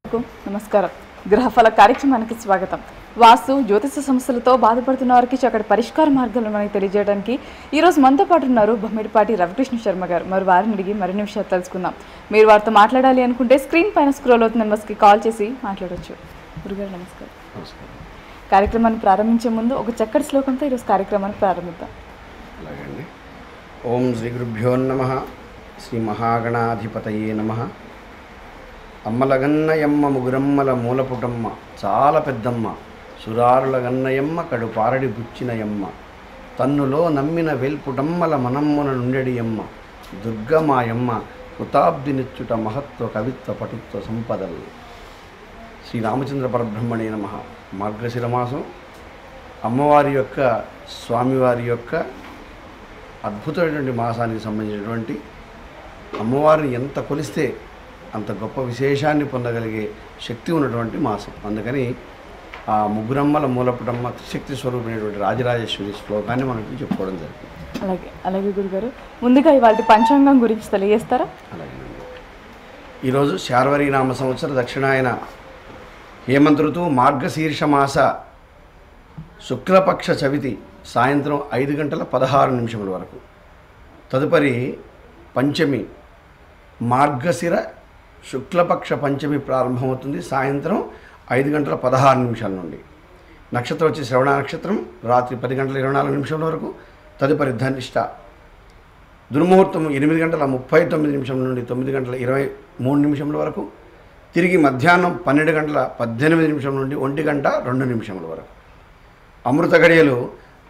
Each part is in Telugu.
నమస్కారం. గ్రహఫల కార్యక్రమానికి స్వాగతం. వాస్తు జ్యోతిష సమస్యలతో బాధపడుతున్న వారికి చక్కటి పరిష్కార మార్గాలను మనకి తెలియజేయడానికి ఈరోజు మనతో పాటు ఉన్నారు బొమ్మిడిపాటి రవికృష్ణ శర్మ గారు. మరి వారిని అడిగి మరిన్ని విషయాలు తెలుసుకుందాం. మీరు వారితో మాట్లాడాలి అనుకుంటే స్క్రీన్ పైన స్క్రోల్ అవుతున్న నెంబర్స్కి కాల్ చేసి మాట్లాడవచ్చు. గురుగారు నమస్కారం. కార్యక్రమాన్ని ప్రారంభించే ముందు ఒక చక్కటి శ్లోకంతో ఈరోజు కార్యక్రమాన్ని ప్రారంభిద్దాం. అలాగండి. ఓం శ్రీ గురుభ్యో నమః. శ్రీ మహాగణాధిపతయే నమః. అమ్మలగన్నయమ్మ ముగురమ్మల మూలపుటమ్మ చాలా పెద్దమ్మ సురారులగన్నయమ్మ కడుపారడి బుచ్చినయమ్మ తన్నులో నమ్మిన వేల్పుటమ్మల మనమ్మున నుండెడియమ్మ దుర్గమాయమ్మ కృతాబ్దినిచ్చుట మహత్వ కవిత్వ పటుత్వ సంపదలు. శ్రీరామచంద్ర పరబ్రహ్మణే నమః. మార్గశిర మాసం అమ్మవారి యొక్క స్వామివారి యొక్క అద్భుతమైనటువంటి మాసానికి సంబంధించినటువంటి అమ్మవారిని ఎంత కొలిస్తే అంత గొప్ప విశేషాన్ని పొందగలిగే శక్తి ఉన్నటువంటి మాసం. అందుకని ఆ ముగ్గురమ్మల మూలపుటమ్మ శక్తి స్వరూపమైనటువంటి రాజరాజేశ్వరి శ్లోకాన్ని మనకి చెప్పుకోవడం జరిగింది. అలాగే గురుగారు, ముందుగా ఇవాళ పంచాంగం గురించి తెలియజేస్తారా? అలాగేనండి. ఈరోజు శార్వరీ నామ సంవత్సర దక్షిణాయన హేమంత ఋతువు మార్గశీర్ష మాస శుక్లపక్ష చవితి సాయంత్రం 5:16 వరకు. తదుపరి పంచమి మార్గశిర శుక్లపక్ష పంచమి ప్రారంభమవుతుంది సాయంత్రం 5:16 నుండి. నక్షత్రం వచ్చి శ్రవణ నక్షత్రం రాత్రి 10:24 వరకు. తదుపరి ధనిష్ట. దుర్ముహూర్తం 8:39 నుండి 9:23 వరకు. తిరిగి మధ్యాహ్నం 12:18 నుండి 1:02 వరకు. అమృత గడియలు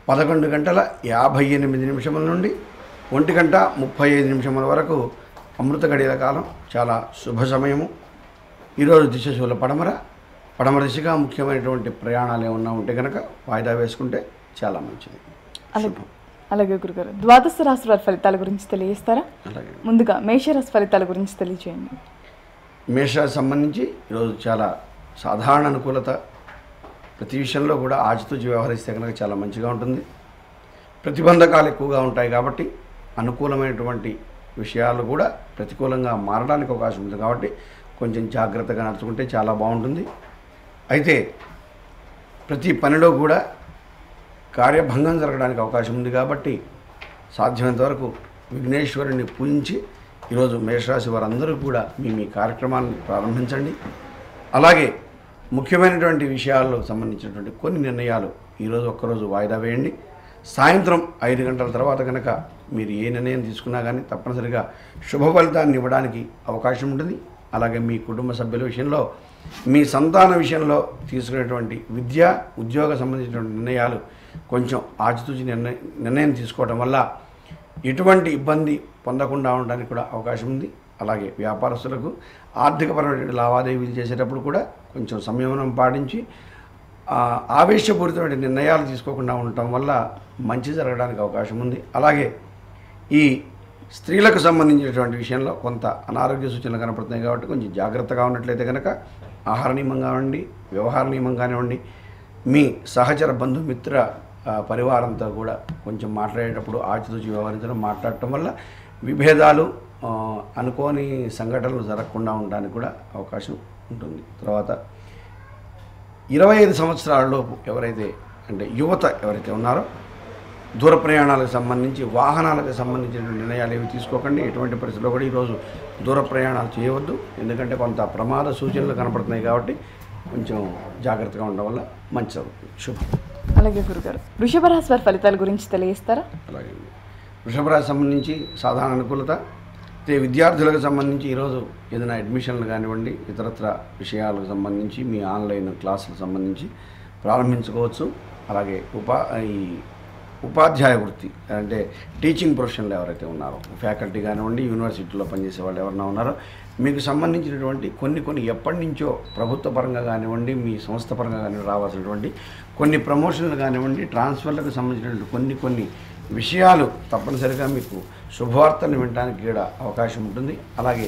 11:58 నుండి 1:35 వరకు. అమృత గడియల కాలం చాలా శుభ సమయము. ఈరోజు దిశశూల పడమర దిశగా ముఖ్యమైనటువంటి ప్రయాణాలు ఏమన్నా ఉంటే కనుక వాయిదా వేసుకుంటే చాలా మంచిది. అలాగే గురుగారు, ద్వాదశ రాశి వారి ఫలితాల గురించి తెలియజేస్తారా? అలాగే. ముందుగా మేషరాశి ఫలితాల గురించి తెలియజేయండి. మేషరాశి సంబంధించి ఈరోజు చాలా సాధారణ అనుకూలత. ప్రతి విషయంలో కూడా ఆచితూచి వ్యవహరిస్తే కనుక చాలా మంచిగా ఉంటుంది. ప్రతిబంధకాలు ఎక్కువగా ఉంటాయి కాబట్టి అనుకూలమైనటువంటి విషయాలు కూడా ప్రతికూలంగా మారడానికి అవకాశం ఉంది. కాబట్టి కొంచెం జాగ్రత్తగా నడుచుకుంటే చాలా బాగుంటుంది. అయితే ప్రతి పనిలో కూడా కార్యభంగం జరగడానికి అవకాశం ఉంది. కాబట్టి సాధ్యమైనంత వరకు విఘ్నేశ్వరుని పూజించి ఈరోజు మేషరాశి వారందరూ కూడా మీ కార్యక్రమాన్ని ప్రారంభించండి. అలాగే ముఖ్యమైనటువంటి విషయాల్లో సంబంధించినటువంటి కొన్ని నిర్ణయాలు ఈరోజు ఒక్కరోజు వాయిదా వేయండి. సాయంత్రం 5 గంటల తర్వాత కనుక మీరు ఏ నిర్ణయం తీసుకున్నా కానీ తప్పనిసరిగా శుభ ఫలితాన్ని ఇవ్వడానికి అవకాశం ఉంటుంది. అలాగే మీ కుటుంబ సభ్యుల విషయంలో, మీ సంతాన విషయంలో తీసుకునేటువంటి విద్య ఉద్యోగ సంబంధించినటువంటి నిర్ణయాలు కొంచెం ఆచితూచి నిర్ణయం తీసుకోవడం వల్ల ఎటువంటి ఇబ్బంది పొందకుండా ఉండడానికి కూడా అవకాశం ఉంది. అలాగే వ్యాపారస్తులకు ఆర్థికపరమైన లావాదేవీలు చేసేటప్పుడు కూడా కొంచెం సంయమనం పాటించి ఆవేశపూరితమైన నిర్ణయాలు తీసుకోకుండా ఉండటం వల్ల మంచి జరగడానికి అవకాశం ఉంది. అలాగే ఈ స్త్రీలకు సంబంధించినటువంటి విషయంలో కొంత అనారోగ్య సూచనలు కనపడుతున్నాయి కాబట్టి కొంచెం జాగ్రత్తగా ఉన్నట్లయితే కనుక ఆహార నియమం కానివ్వండి, వ్యవహార నియమం కానివ్వండి, మీ సహచర బంధుమిత్ర పరివారంతో కూడా కొంచెం మాట్లాడేటప్పుడు ఆచితూచి వ్యవహరించడం, మాట్లాడటం వల్ల విభేదాలు అనుకోని సంఘటనలు జరగకుండా ఉండడానికి కూడా అవకాశం ఉంటుంది. తర్వాత 25 సంవత్సరాలలోపు ఎవరైతే అంటే యువత ఎవరైతే ఉన్నారో దూర ప్రయాణాలకు సంబంధించి వాహనాలకు సంబంధించిన నిర్ణయాలు ఏవి తీసుకోకండి. ఎటువంటి పరిస్థితుల్లో కూడా ఈరోజు దూర ప్రయాణాలు చేయవద్దు. ఎందుకంటే కొంత ప్రమాద సూచనలు కనపడుతున్నాయి కాబట్టి కొంచెం జాగ్రత్తగా ఉండడం వల్ల మంచి జరుగుతుంది. శుభం. అలాగే గురుగారు, వృషభ రాశి వారి ఫలితాల గురించి తెలియజేస్తారా? అలాగే. వృషభ రాశి సంబంధించి సాధారణ అనుకూలత. విద్యార్థులకు సంబంధించి ఈరోజు ఏదైనా అడ్మిషన్లు కానివ్వండి, ఇతరత్ర విషయాలకు సంబంధించి మీ ఆన్లైన్ క్లాసులకు సంబంధించి ప్రారంభించుకోవచ్చు. అలాగే ఉపాధ్యాయ వృత్తి అంటే టీచింగ్ ప్రొఫెషన్లో ఎవరైతే ఉన్నారో, ఫ్యాకల్టీ కానివ్వండి, యూనివర్సిటీలో పనిచేసే వాళ్ళు ఎవరైనా ఉన్నారో మీకు సంబంధించినటువంటి కొన్ని ఎప్పటి నుంచో ప్రభుత్వ పరంగా కానివ్వండి, మీ సంస్థ పరంగా కానివ్వండి రావాల్సినటువంటి కొన్ని ప్రమోషన్లు కానివ్వండి, ట్రాన్స్ఫర్లకు సంబంధించినటువంటి కొన్ని విషయాలు తప్పనిసరిగా మీకు శుభవార్తను వినడానికి కూడా అవకాశం ఉంటుంది. అలాగే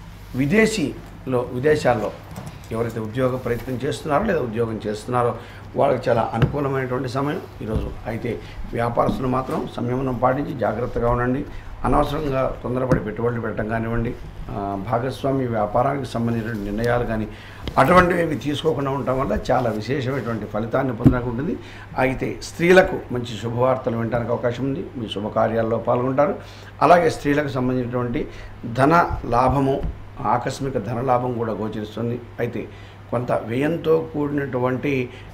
విదేశాల్లో ఎవరైతే ఉద్యోగ ప్రయత్నం చేస్తున్నారో లేదా ఉద్యోగం చేస్తున్నారో వాళ్ళకి చాలా అనుకూలమైనటువంటి సమయం ఈరోజు. అయితే వ్యాపారస్తులు మాత్రం సంయమనం పాటించి జాగ్రత్తగా ఉండండి. అనవసరంగా తొందరపడి పెట్టుబడులు పెట్టడం కానివ్వండి, భాగస్వామి వ్యాపారానికి సంబంధించిన నిర్ణయాలు కానీ అటువంటివి తీసుకోకుండా ఉండటం వల్ల చాలా విశేషమైనటువంటి ఫలితాన్ని పొందడానికి ఉంటుంది. అయితే స్త్రీలకు మంచి శుభవార్తలు వినడానికి అవకాశం ఉంది. మీ శుభకార్యాల్లో పాల్గొంటారు. అలాగే స్త్రీలకు సంబంధించినటువంటి ధన లాభము, ఆకస్మిక ధన లాభం కూడా గోచరిస్తుంది. అయితే కొంత వ్యయంతో కూడినటువంటి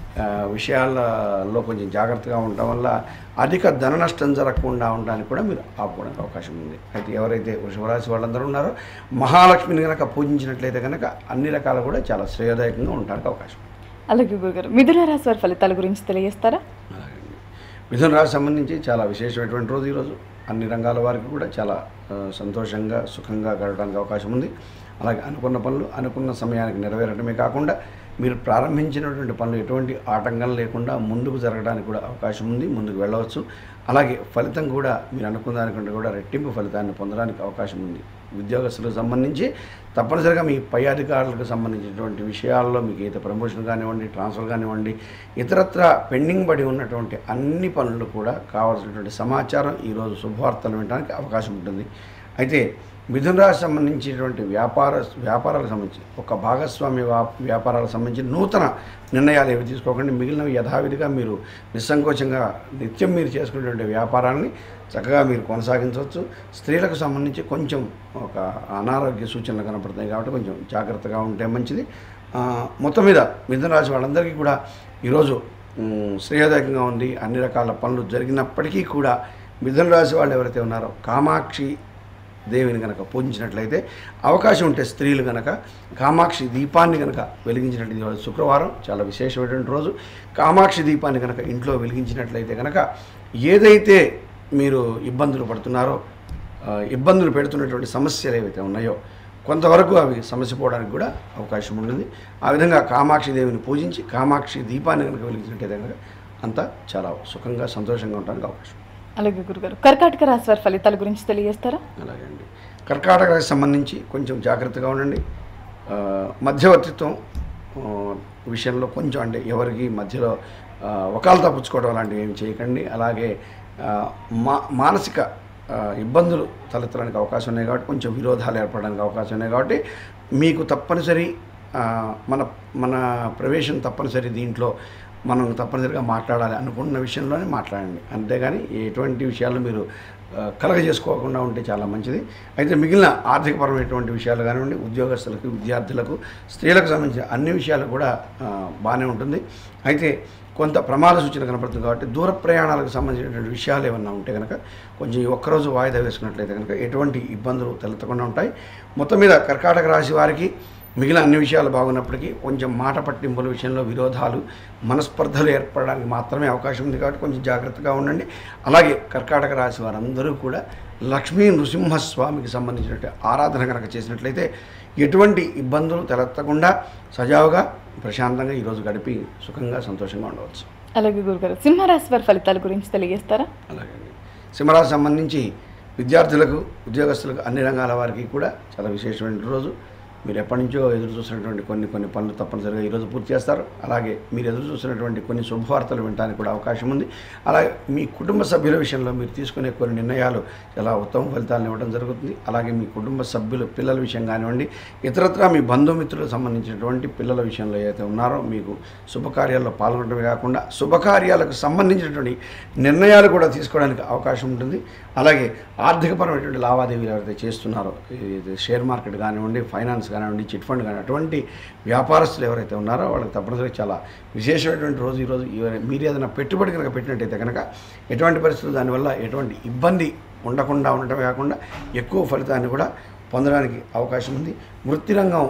విషయాలలో కొంచెం జాగ్రత్తగా ఉండటం వల్ల అధిక ధన నష్టం జరగకుండా ఉండడానికి కూడా మీరు ఆపుకోవడానికి అవకాశం ఉంది. అయితే ఎవరైతే వృషభ రాశి వాళ్ళందరూ ఉన్నారో మహాలక్ష్మిని కనుక పూజించినట్లయితే కనుక అన్ని రకాలు కూడా చాలా శ్రేయదాయకంగా ఉండడానికి అవకాశం ఉంది. అలాగే గురుగారు, మిథున రాశి వారి ఫలితాల గురించి తెలియజేస్తారా? అలాగే మిథున రాశి సంబంధించి చాలా విశేషమైనటువంటి రోజు ఈరోజు. అన్ని రంగాల వారికి కూడా చాలా సంతోషంగా సుఖంగా గడపడానికి అవకాశం ఉంది. అలాగే అనుకున్న పనులు అనుకున్న సమయానికి నెరవేరడమే కాకుండా మీరు ప్రారంభించినటువంటి పనులు ఎటువంటి ఆటంకం లేకుండా ముందుకు జరగడానికి కూడా అవకాశం ఉంది. ముందుకు వెళ్ళవచ్చు. అలాగే ఫలితం కూడా మీరు అనుకున్న దానికంటే కూడా రెట్టింపు ఫలితాన్ని పొందడానికి అవకాశం ఉంది. ఉద్యోగస్తులకు సంబంధించి తప్పనిసరిగా మీ పై అధికారులకు సంబంధించినటువంటి విషయాల్లో మీకు అయితే ప్రమోషన్ కానివ్వండి, ట్రాన్స్ఫర్ కానివ్వండి, ఇతరత్ర పెండింగ్ పడి ఉన్నటువంటి అన్ని పనులు కూడా కావాల్సినటువంటి సమాచారం ఈరోజు శుభవార్తలు వినడానికి అవకాశం ఉంటుంది. అయితే మిథున రాశి సంబంధించినటువంటి వ్యాపారాలకు సంబంధించి ఒక భాగస్వామ్య వ్యాపారాలకు సంబంధించి నూతన నిర్ణయాలు ఏవి తీసుకోకండి. మిగిలినవి యథావిధిగా మీరు నిస్సంకోచంగా నిత్యం మీరు చేసుకునేటువంటి వ్యాపారాన్ని చక్కగా మీరు కొనసాగించవచ్చు. స్త్రీలకు సంబంధించి కొంచెం ఒక అనారోగ్య సూచనలు కనపడుతున్నాయి కాబట్టి కొంచెం జాగ్రత్తగా ఉంటే మంచిది. మొత్తం మీద మిథున రాశి వాళ్ళందరికీ కూడా ఈరోజు శ్రేయదాయకంగా ఉంది. అన్ని రకాల పనులు జరిగినప్పటికీ కూడా మిథున రాశి వాళ్ళు ఎవరైతే ఉన్నారో కామాక్షి దేవిని కనుక పూజించినట్లయితే అవకాశం ఉంటే స్త్రీలు కనుక కామాక్షి దీపాన్ని కనుక వెలిగించినట్లయితే, శుక్రవారం చాలా విశేషమైనటువంటి రోజు, కామాక్షి దీపాన్ని కనుక ఇంట్లో వెలిగించినట్లయితే కనుక ఏదైతే మీరు ఇబ్బందులు పడుతున్నారో, ఇబ్బందులు పెడుతున్నటువంటి సమస్యలు ఏవైతే ఉన్నాయో కొంతవరకు అవి సమస్య పోవడానికి కూడా అవకాశం ఉంటుంది. ఆ విధంగా కామాక్షి దేవిని పూజించి కామాక్షి దీపాన్ని కనుక వెలిగించినట్లయితే కనుక అంతా చాలా సుఖంగా సంతోషంగా ఉండడానికి అవకాశం. అలాగే గురుగారు, కర్కాటక రాశి వారి ఫలితాల గురించి తెలియజేస్తారా? అలాగే అండి. కర్కాటక రాశి సంబంధించి కొంచెం జాగ్రత్తగా ఉండండి. మధ్యవర్తిత్వం విషయంలో కొంచెం అంటే ఎవరికి మధ్యలో వకాలతా పుచ్చుకోవడం అలాంటివి ఏమి చేయకండి. అలాగే మానసిక ఇబ్బందులు తలెత్తడానికి అవకాశం ఉన్నాయి కాబట్టి కొంచెం విరోధాలు ఏర్పడడానికి అవకాశం ఉన్నాయి కాబట్టి మీకు తప్పనిసరి మన ప్రవేశం తప్పనిసరి, దీంట్లో మనం తప్పనిసరిగా మాట్లాడాలి అనుకున్న విషయంలోనే మాట్లాడండి. అంతేగాని ఎటువంటి విషయాలు మీరు కలగజేసుకోకుండా ఉంటే చాలా మంచిది. అయితే మిగిలిన ఆర్థికపరమైనటువంటి విషయాలు కానివ్వండి, ఉద్యోగస్తులకు, విద్యార్థులకు, స్త్రీలకు సంబంధించిన అన్ని విషయాలు కూడా బాగానే ఉంటుంది. అయితే కొంత ప్రమాద సూచన కనపడుతుంది కాబట్టి దూర ప్రయాణాలకు సంబంధించినటువంటి విషయాలు ఏమన్నా ఉంటే కనుక కొంచెం ఒక్కరోజు వాయిదా వేసుకున్నట్లయితే కనుక ఎటువంటి ఇబ్బందులు తలెత్తకుండా ఉంటాయి. మొత్తం మీద కర్కాటక రాశి వారికి మిగిలిన అన్ని విషయాలు బాగున్నప్పటికీ కొంచెం మాట పట్టింపుల విషయంలో విరోధాలు, మనస్పర్ధలు ఏర్పడడానికి మాత్రమే అవకాశం ఉంది కాబట్టి కొంచెం జాగ్రత్తగా ఉండండి. అలాగే కర్కాటక రాశి వారందరూ కూడా లక్ష్మీ నృసింహస్వామికి సంబంధించినటువంటి ఆరాధన కనుక చేసినట్లయితే ఎటువంటి ఇబ్బందులు తలెత్తకుండా సజావుగా ప్రశాంతంగా ఈరోజు గడిపి సుఖంగా సంతోషంగా ఉండవచ్చు. అలాగే గురుగారు, సింహరాశి వారి ఫలితాల గురించి తెలియజేస్తారా? అలాగే సింహరాశి సంబంధించి విద్యార్థులకు, ఉద్యోగస్తులకు, అన్ని రంగాల వారికి కూడా చాలా విశేషమైన రోజు. మీరు ఎప్పటి నుంచో ఎదురు చూసినటువంటి కొన్ని పనులు తప్పనిసరిగా ఈరోజు పూర్తి చేస్తారు. అలాగే మీరు ఎదురు చూసినటువంటి కొన్ని శుభవార్తలు వినడానికి కూడా అవకాశం ఉంది. అలాగే మీ కుటుంబ సభ్యుల విషయంలో మీరు తీసుకునే కొన్ని నిర్ణయాలు చాలా ఉత్తమ ఫలితాలను ఇవ్వడం జరుగుతుంది. అలాగే మీ కుటుంబ సభ్యులు, పిల్లల విషయం కానివ్వండి, ఇతరత్రా మీ బంధుమిత్రులకు సంబంధించినటువంటి పిల్లల విషయంలో ఏదైతే ఉన్నారో మీకు శుభకార్యాల్లో పాల్గొనడమే కాకుండా శుభకార్యాలకు సంబంధించినటువంటి నిర్ణయాలు కూడా తీసుకోవడానికి అవకాశం ఉంటుంది. అలాగే ఆర్థికపరమైనటువంటి లావాదేవీలు ఎవరైతే చేస్తున్నారో, షేర్ మార్కెట్ కానివ్వండి, ఫైనాన్స్ కానివ్వండి, చిట్ ఫండ్ కానీ అటువంటి వ్యాపారస్తులు ఎవరైతే ఉన్నారో వాళ్ళకి తప్పనిసరిగా చాలా విశేషమైనటువంటి రోజు ఈరోజు. మీరు ఏదైనా పెట్టుబడి కనుక పెట్టినట్టయితే కనుక ఎటువంటి పరిస్థితులు దానివల్ల ఎటువంటి ఇబ్బంది ఉండకుండా ఉండటమే కాకుండా ఎక్కువ ఫలితాన్ని కూడా పొందడానికి అవకాశం ఉంది. వృత్తి రంగం,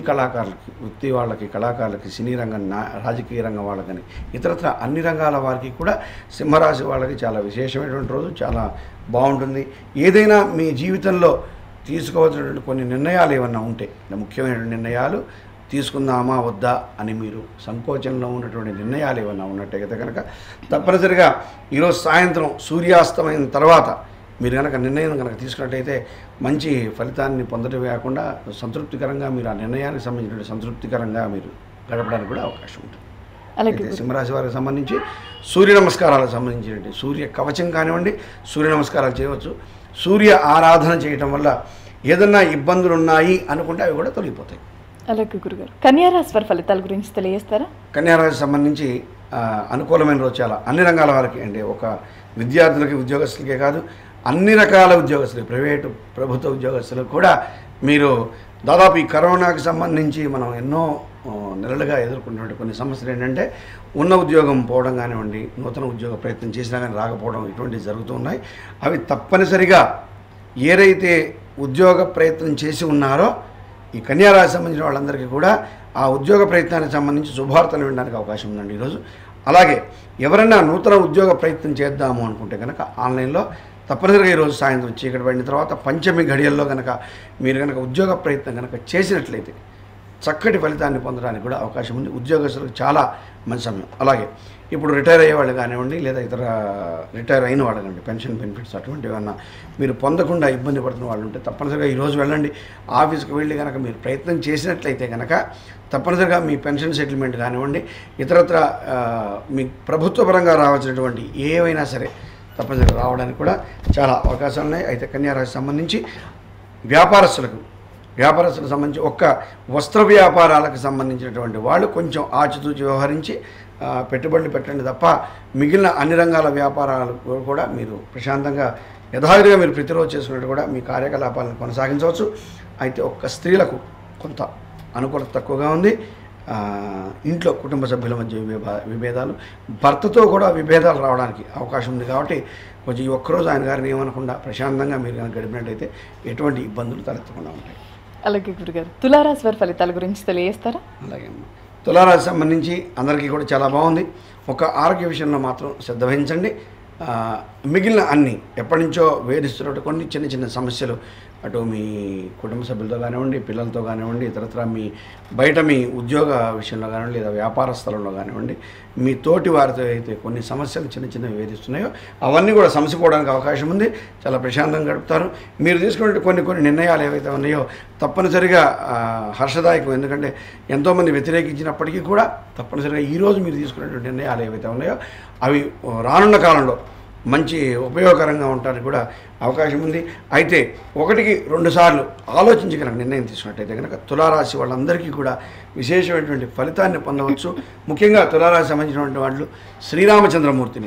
వృత్తి వాళ్ళకి, కళాకారులకి, సినీ రంగం, రాజకీయ రంగం వాళ్ళకని ఇతరత్ర అన్ని రంగాల వారికి కూడా సింహరాశి వాళ్ళకి చాలా విశేషమైనటువంటి రోజు, చాలా బాగుంటుంది. ఏదైనా మీ జీవితంలో తీసుకోవాల్సినటువంటి కొన్ని నిర్ణయాలు ఏమన్నా ఉంటే, ముఖ్యమైనటువంటి నిర్ణయాలు తీసుకుందామా వద్దా అని మీరు సంకోచంలో ఉన్నటువంటి నిర్ణయాలు ఏమన్నా ఉన్నట్టయితే కనుక తప్పనిసరిగా ఈరోజు సాయంత్రం సూర్యాస్తమైన తర్వాత మీరు కనుక నిర్ణయం కనుక తీసుకున్నట్టయితే మంచి ఫలితాన్ని పొందడమే కాకుండా సంతృప్తికరంగా మీరు ఆ నిర్ణయానికి సంబంధించిన సంతృప్తికరంగా మీరు గడపడానికి కూడా అవకాశం ఉంటుంది. అయితే సింహరాశి వారికి సంబంధించి సూర్య నమస్కారాలకు సంబంధించినటువంటి సూర్య కవచం కానివ్వండి, సూర్య నమస్కారాలు చేయవచ్చు. సూర్య ఆరాధన చేయటం వల్ల ఏదన్నా ఇబ్బందులు ఉన్నాయి అనుకుంటే అవి కూడా తొలగిపోతాయి. అలాగే గురుగారు, కన్యారాశి వారి ఫలితాల గురించి తెలియజేస్తారా? కన్యారాశి సంబంధించి అనుకూలమైన రోజు చాలా అన్ని రంగాల వారికి, అంటే ఒక విద్యార్థులకి ఉద్యోగస్తులకే కాదు అన్ని రకాల ఉద్యోగస్తులు, ప్రైవేటు ప్రభుత్వ ఉద్యోగస్తులకు కూడా మీరు దాదాపు ఈ కరోనాకి సంబంధించి మనం ఎన్నో నెలలుగా ఎదుర్కొంటున్న కొన్ని సమస్యలు ఏంటంటే ఉన్న ఉద్యోగం పోవడం కానివ్వండి, నూతన ఉద్యోగ ప్రయత్నం చేసినా కానీ రాకపోవడం, ఇటువంటివి జరుగుతూ ఉన్నాయి. అవి తప్పనిసరిగా ఏదైతే ఉద్యోగ ప్రయత్నం చేసి ఉన్నారో ఈ కన్యారాశి సంబంధించిన వాళ్ళందరికీ కూడా ఆ ఉద్యోగ ప్రయత్నానికి సంబంధించి శుభవార్తలు వినడానికి అవకాశం ఉందండి ఈరోజు. అలాగే ఎవరైనా నూతన ఉద్యోగ ప్రయత్నం చేద్దాము అనుకుంటే కనుక ఆన్లైన్లో తప్పనిసరిగా ఈరోజు సాయంత్రం చీకటి పడిన తర్వాత పంచమి ఘడియల్లో కనుక మీరు కనుక ఉద్యోగ ప్రయత్నం కనుక చేసినట్లయితే చక్కటి ఫలితాన్ని పొందడానికి కూడా అవకాశం ఉంది. ఉద్యోగస్తులకు చాలా మంచి సమయం. అలాగే ఇప్పుడు రిటైర్ అయ్యే వాళ్ళు కానివ్వండి, లేదా ఇతర రిటైర్ అయిన వాళ్ళు కానివ్వండి, పెన్షన్ బెనిఫిట్స్ అటువంటివి ఏమన్నా మీరు పొందకుండా ఇబ్బంది పడుతున్న వాళ్ళు ఉంటే తప్పనిసరిగా ఈరోజు వెళ్ళండి. ఆఫీస్కి వెళ్ళి కనుక మీరు ప్రయత్నం చేసినట్లయితే కనుక తప్పనిసరిగా మీ పెన్షన్ సెటిల్మెంట్ కానివ్వండి, ఇతరత్ర మీ ప్రభుత్వ పరంగా రావాల్సినటువంటి ఏవైనా సరే తప్పనిసరిగా రావడానికి కూడా చాలా అవకాశాలు ఉన్నాయి. అయితే కన్యారాశి సంబంధించి వ్యాపారస్తులకు సంబంధించి ఒక్క వస్త్ర వ్యాపారాలకు సంబంధించినటువంటి వాళ్ళు కొంచెం ఆచితూచి వ్యవహరించి పెట్టుబడులు పెట్టండి తప్ప మిగిలిన అన్ని రంగాల వ్యాపారాలు కూడా మీరు ప్రశాంతంగా యథావిధిగా మీరు ప్రతిరోజు చేసుకున్నట్టు కూడా మీ కార్యకలాపాలను కొనసాగించవచ్చు. అయితే ఒక్క స్త్రీలకు కొంత అనుకూలత తక్కువగా ఉంది. ఇంట్లో కుటుంబ సభ్యుల మధ్య విభేదాలు, భర్తతో కూడా విభేదాలు రావడానికి అవకాశం ఉంది. కాబట్టి కొంచెం ఈ ఒక్కరోజు ఆయన గారిని ఏమనకుండా ప్రశాంతంగా మీరు కనుక గడిపినట్టయితే ఎటువంటి ఇబ్బందులు తలెత్తకుండా ఉంటాయి. అలాగే గురుగారు, తులారాశి వారి ఫలితాల గురించి తెలియజేస్తారా? అలాగే అమ్మ, తులారాశి సంబంధించి అందరికీ కూడా చాలా బాగుంది. ఒక ఆరోగ్య విషయంలో మాత్రం శ్రద్ధ వహించండి. మిగిలిన అన్నీ ఎప్పటి నుంచో వేధిస్తున్నట్టు కొన్ని చిన్న చిన్న సమస్యలు అటు మీ కుటుంబ సభ్యులతో కానివ్వండి, పిల్లలతో కానివ్వండి, ఇతరత్ర మీ బయట మీ ఉద్యోగ విషయంలో కానివ్వండి, లేదా వ్యాపార స్థలంలో కానివ్వండి, మీ తోటి వారితో అయితే కొన్ని సమస్యలు చిన్న చిన్నవి వేధిస్తున్నాయో అవన్నీ కూడా సమసిపోవడానికి అవకాశం ఉంది. చాలా ప్రశాంతంగా గడుపుతారు. మీరు తీసుకునే కొన్ని నిర్ణయాలు ఏవైతే ఉన్నాయో తప్పనిసరిగా హర్షదాయకం. ఎందుకంటే ఎంతోమంది వ్యతిరేకించినప్పటికీ కూడా తప్పనిసరిగా ఈరోజు మీరు తీసుకునేటువంటి నిర్ణయాలు ఏవైతే ఉన్నాయో అవి రానున్న కాలంలో మంచి ఉపయోగకరంగా ఉండడానికి కూడా అవకాశం ఉంది. అయితే 1-2 సార్లు ఆలోచించి కనుక నిర్ణయం తీసుకున్నట్టయితే కనుక తులారాశి వాళ్ళందరికీ కూడా విశేషమైనటువంటి ఫలితాన్ని పొందవచ్చు. ముఖ్యంగా తులారాశి సంబంధించినటువంటి వాళ్ళు శ్రీరామచంద్రమూర్తిని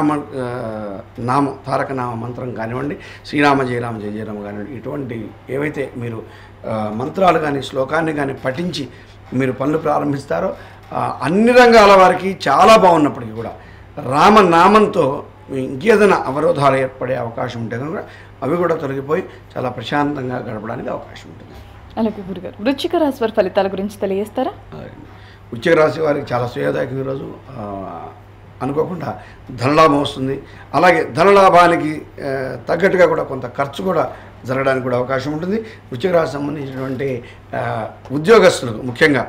నామం తారక నామ మంత్రం కానివ్వండి, శ్రీరామ జయరామ జయ జయరామ కానివ్వండి, ఇటువంటి ఏవైతే మీరు మంత్రాలు కానీ శ్లోకాన్ని కానీ పఠించి మీరు పనులు ప్రారంభిస్తారో అన్ని రంగాల వారికి చాలా బాగున్నప్పటికీ కూడా రామనామంతో ఇంకేదైనా అవరోధాలు ఏర్పడే అవకాశం ఉంటే కనుక అవి కూడా తొలగిపోయి చాలా ప్రశాంతంగా గడపడానికి అవకాశం ఉంటుంది. అలాగే గురుగారు, వృశ్చిక రాశి వారి ఫలితాల గురించి తెలియజేస్తారా? వృశ్చిక రాశి వారికి చాలా శ్రేయదాయకం. ఈరోజు అనుకోకుండా ధనలాభం వస్తుంది. అలాగే ధనలాభానికి తగ్గట్టుగా కూడా కొంత ఖర్చు కూడా జరగడానికి కూడా అవకాశం ఉంటుంది. వృశ్చిక రాశి సంబంధించినటువంటి ఉద్యోగస్తులకు ముఖ్యంగా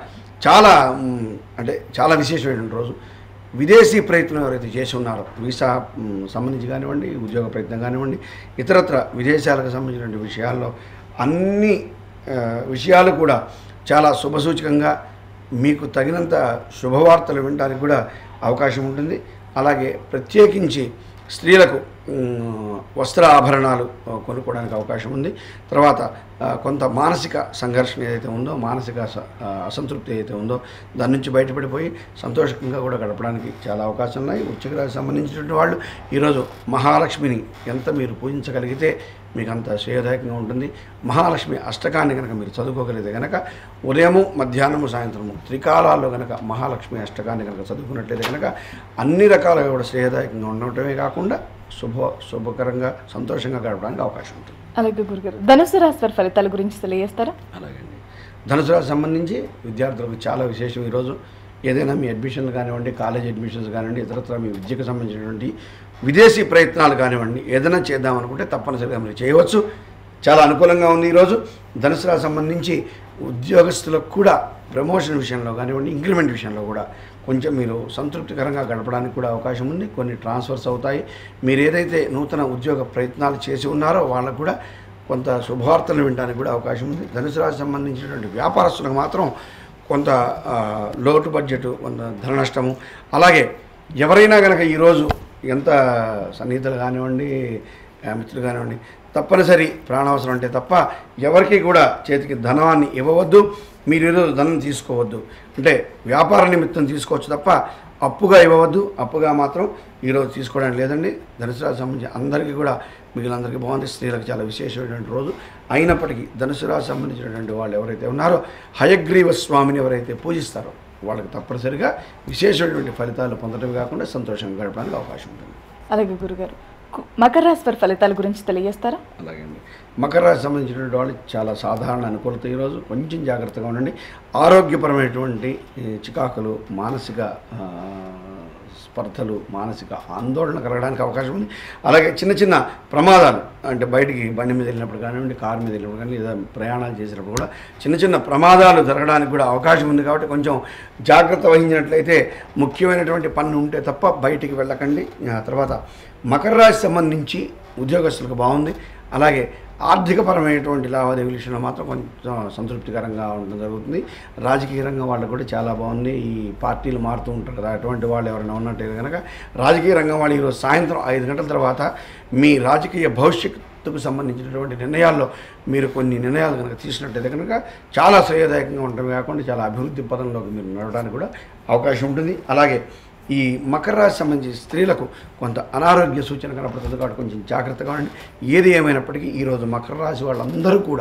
చాలా విశేషమైనటువంటి రోజు. విదేశీ ప్రయత్నం ఎవరైతే చేసి ఉన్నారో వీసా సంబంధించి కానివ్వండి, ఉద్యోగ ప్రయత్నం కానివ్వండి, ఇతరత్ర విదేశాలకు సంబంధించినటువంటి విషయాల్లో అన్ని విషయాలు కూడా చాలా శుభసూచకంగా మీకు తగినంత శుభవార్తలు వినడానికి కూడా అవకాశం ఉంటుంది. అలాగే ప్రత్యేకించి స్త్రీలకు వస్త్ర ఆభరణాలు కొనుక్కోవడానికి అవకాశం ఉంది. తర్వాత కొంత మానసిక సంఘర్షణ ఏదైతే ఉందో, మానసిక అసంతృప్తి ఏదైతే ఉందో దాని నుంచి బయటపడిపోయి సంతోషంగా కూడా గడపడానికి చాలా అవకాశాలు ఉన్నాయి. వృశ్చిక రాశికి సంబంధించినటువంటి వాళ్ళు ఈరోజు మహాలక్ష్మిని ఎంత మీరు పూజించగలిగితే మీకు అంత శ్రేయదాయకంగా ఉంటుంది. మహాలక్ష్మి అష్టకాన్ని కనుక మీరు చదువుకోగలిగితే కనుక ఉదయము, మధ్యాహ్నము, సాయంత్రము త్రికాలాల్లో కనుక మహాలక్ష్మి అష్టకాన్ని కనుక చదువుకున్నట్లయితే కనుక అన్ని రకాలుగా కూడా శ్రేయదాయకంగా ఉండటమే కాకుండా శుభకరంగా సంతోషంగా గడపడానికి అవకాశం ఉంటుంది. అలాగే గురుగారు, ధనుసు రాశి వారి ఫలితాల గురించి తెలియజేస్తారా? అలాగే అండి, ధనుసు రాశి సంబంధించి విద్యార్థులకు చాలా విశేషం. ఈరోజు ఏదైనా మీ అడ్మిషన్లు కానివ్వండి, కాలేజ్ అడ్మిషన్స్ కానివ్వండి, ఇతరత్ర మీ విద్యకు సంబంధించినటువంటి విదేశీ ప్రయత్నాలు కానివ్వండి, ఏదైనా చేద్దామనుకుంటే తప్పనిసరిగా మీరు చేయవచ్చు. చాలా అనుకూలంగా ఉంది ఈరోజు. ధనుసు రాశి సంబంధించి ఉద్యోగస్తులకు కూడా ప్రమోషన్ విషయంలో కానివ్వండి, ఇంక్రిమెంట్ విషయంలో కూడా కొంచెం మీరు సంతృప్తికరంగా గడపడానికి కూడా అవకాశం ఉంది. కొన్ని ట్రాన్స్ఫర్స్ అవుతాయి. మీరు ఏదైతే నూతన ఉద్యోగ ప్రయత్నాలు చేసి ఉన్నారో వాళ్ళకు కూడా కొంత శుభవార్తలు వినడానికి కూడా అవకాశం ఉంది. ధనుసు రాశి సంబంధించినటువంటి వ్యాపారస్తులకు మాత్రం కొంత లోటు బడ్జెట్, కొంత ధన నష్టము. అలాగే ఎవరైనా కనుక ఈరోజు ఎంత సన్నిహితులు కానివ్వండి, మిత్రులు కానివ్వండి, తప్పనిసరి ప్రాణావసరం అంటే తప్ప ఎవరికి కూడా చేతికి ధనాన్ని ఇవ్వవద్దు. మీరు ఈరోజు ధనం తీసుకోవద్దు. అంటే వ్యాపార నిమిత్తం తీసుకోవచ్చు తప్ప అప్పుగా ఇవ్వవద్దు. అప్పుగా మాత్రం ఈరోజు తీసుకోవడానికి లేదండి. ధనుసు రాశి సంబంధించి అందరికీ కూడా మిగిలినందరికీ బాగుంది. స్త్రీలకు చాలా విశేషమైనటువంటి రోజు. అయినప్పటికీ ధనుసు రాశి సంబంధించినటువంటి వాళ్ళు ఎవరైతే ఉన్నారో హయగ్రీవ స్వామిని ఎవరైతే పూజిస్తారో వాళ్ళకి తప్పనిసరిగా విశేషమైనటువంటి ఫలితాలు పొందడమే కాకుండా సంతోషంగా గడపడానికి అవకాశం ఉంటుంది. అలాగే గురుగారు, మకర రాశి వారి ఫలితాల గురించి తెలియజేస్తారా? అలాగే అండి. మకర రాశి సంబంధించినటువంటి వాళ్ళు చాలా సాధారణ అనుకూలత. ఈరోజు కొంచెం జాగ్రత్తగా ఉండండి. ఆరోగ్యపరమైనటువంటి చికాకులు, మానసిక స్పర్ధలు, మానసిక ఆందోళన కలగడానికి అవకాశం ఉంది. అలాగే చిన్న చిన్న ప్రమాదాలు, అంటే బయటికి బండి మీద వెళ్ళినప్పుడు కానివ్వండి, కారు మీద వెళ్ళినప్పుడు కానీ, లేదా ప్రయాణాలు చేసినప్పుడు కూడా చిన్న చిన్న ప్రమాదాలు జరగడానికి కూడా అవకాశం ఉంది. కాబట్టి కొంచెం జాగ్రత్త వహించినట్లయితే ముఖ్యమైనటువంటి పనులు ఉంటే తప్ప బయటికి వెళ్ళకండి. తర్వాత మకర రాశి సంబంధించి ఉద్యోగస్తులకు బాగుంది. అలాగే ఆర్థికపరమైనటువంటి లావాదేవీల విషయంలో మాత్రం కొంచెం సంతృప్తికరంగా ఉండడం జరుగుతుంది. రాజకీయ రంగం వాళ్ళకు కూడా చాలా బాగుంది. ఈ పార్టీలు మారుతూ ఉంటారు కదా, అటువంటి వాళ్ళు ఎవరైనా ఉన్నట్టు కనుక రాజకీయ రంగం వాళ్ళు ఈరోజు సాయంత్రం 5 గంటల తర్వాత మీ రాజకీయ భవిష్యత్తుకు సంబంధించినటువంటి నిర్ణయాల్లో మీరు కొన్ని నిర్ణయాలు కనుక తీసినట్టయితే కనుక చాలా శ్రేయదాయకంగా ఉండటమే కాకుండా చాలా అభివృద్ధి పదంలోకి మీరు నడవడానికి కూడా అవకాశం ఉంటుంది. అలాగే ఈ మకర రాశి సంబంధించి స్త్రీలకు కొంత అనారోగ్య సూచన కనపడుతుంది. కాబట్టి కొంచెం జాగ్రత్తగా ఉండండి. ఏది ఏమైనప్పటికీ ఈరోజు మకర రాశి వాళ్ళందరూ కూడా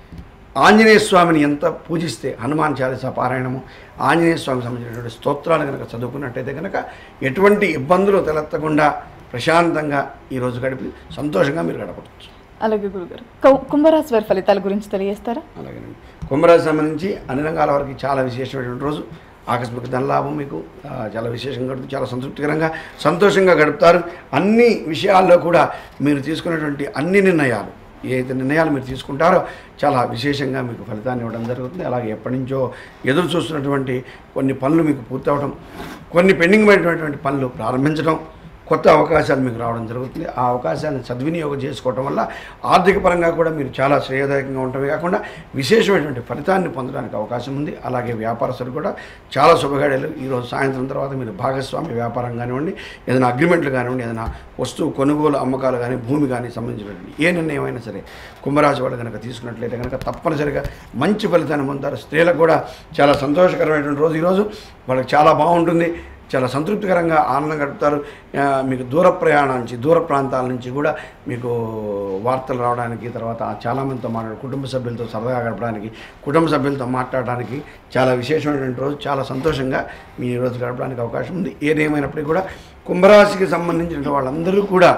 ఆంజనేయ స్వామిని ఎంత పూజిస్తే, హనుమాన్ చాలీసా పారాయణము, ఆంజనేయ స్వామికి సంబంధించినటువంటి స్తోత్రాలు కనుక చదువుకున్నట్టయితే కనుక ఎటువంటి ఇబ్బందులు తలెత్తకుండా ప్రశాంతంగా ఈరోజు గడిపి సంతోషంగా మీరు గడపవచ్చు. అలాగే గురుగారు, కుంభరాశి వారి ఫలితాల గురించి తెలియజేస్తారా? అలాగేనండి. కుంభరాశి సంబంధించి అన్ని రంగాల వరకు చాలా విశేషమైనటువంటి రోజు. ఆకస్మిక ధనలాభం మీకు చాలా విశేషంగా గడుపుతుంది. చాలా సంతృప్తికరంగా సంతోషంగా గడుపుతారు. అన్ని విషయాల్లో కూడా మీరు తీసుకున్నటువంటి అన్ని నిర్ణయాలు, ఏదైతే నిర్ణయాలు మీరు తీసుకుంటారో చాలా విశేషంగా మీకు ఫలితాన్ని ఇవ్వడం జరుగుతుంది. అలాగే ఎప్పటి నుంచో ఎదురు చూస్తున్నటువంటి కొన్ని పనులు మీకు పూర్తవడం, కొన్ని పెండింగ్ అయినటువంటి పనులు ప్రారంభించడం, కొత్త అవకాశాలు మీకు రావడం జరుగుతుంది. ఆ అవకాశాన్ని సద్వినియోగం చేసుకోవడం వల్ల ఆర్థిక పరంగా కూడా మీరు చాలా శ్రేయదాయకంగా ఉండటమే కాకుండా విశేషమైనటువంటి ఫలితాన్ని పొందడానికి అవకాశం ఉంది. అలాగే వ్యాపారస్తులు కూడా చాలా శుభగడియలు. ఈరోజు సాయంత్రం తర్వాత మీరు భాగస్వామి వ్యాపారం కానివ్వండి, ఏదైనా అగ్రిమెంట్లు కానివ్వండి, ఏదైనా వస్తువు కొనుగోలు అమ్మకాలు కానీ, భూమి కానీ సంబంధించినటువంటి ఏ నిర్ణయం అయినా సరే కుంభరాశి వాళ్ళు కనుక తీసుకున్నట్లయితే కనుక తప్పనిసరిగా మంచి ఫలితాన్ని పొందుతారు. స్త్రీలకు కూడా చాలా సంతోషకరమైనటువంటి రోజు ఈరోజు. వాళ్ళకి చాలా బాగుంటుంది. చాలా సంతృప్తికరంగా ఆనందం గడుపుతారు. మీకు దూర ప్రయాణం నుంచి, దూర ప్రాంతాల నుంచి కూడా మీకు వార్తలు రావడానికి, తర్వాత చాలామందితో కుటుంబ సభ్యులతో సరదాగా గడపడానికి, కుటుంబ సభ్యులతో మాట్లాడడానికి చాలా విశేషమైనటువంటి రోజు. చాలా సంతోషంగా మీ ఈరోజు గడపడానికి అవకాశం ఉంది. ఏదేమైనప్పటికీ కూడా కుంభరాశికి సంబంధించిన వాళ్ళందరూ కూడా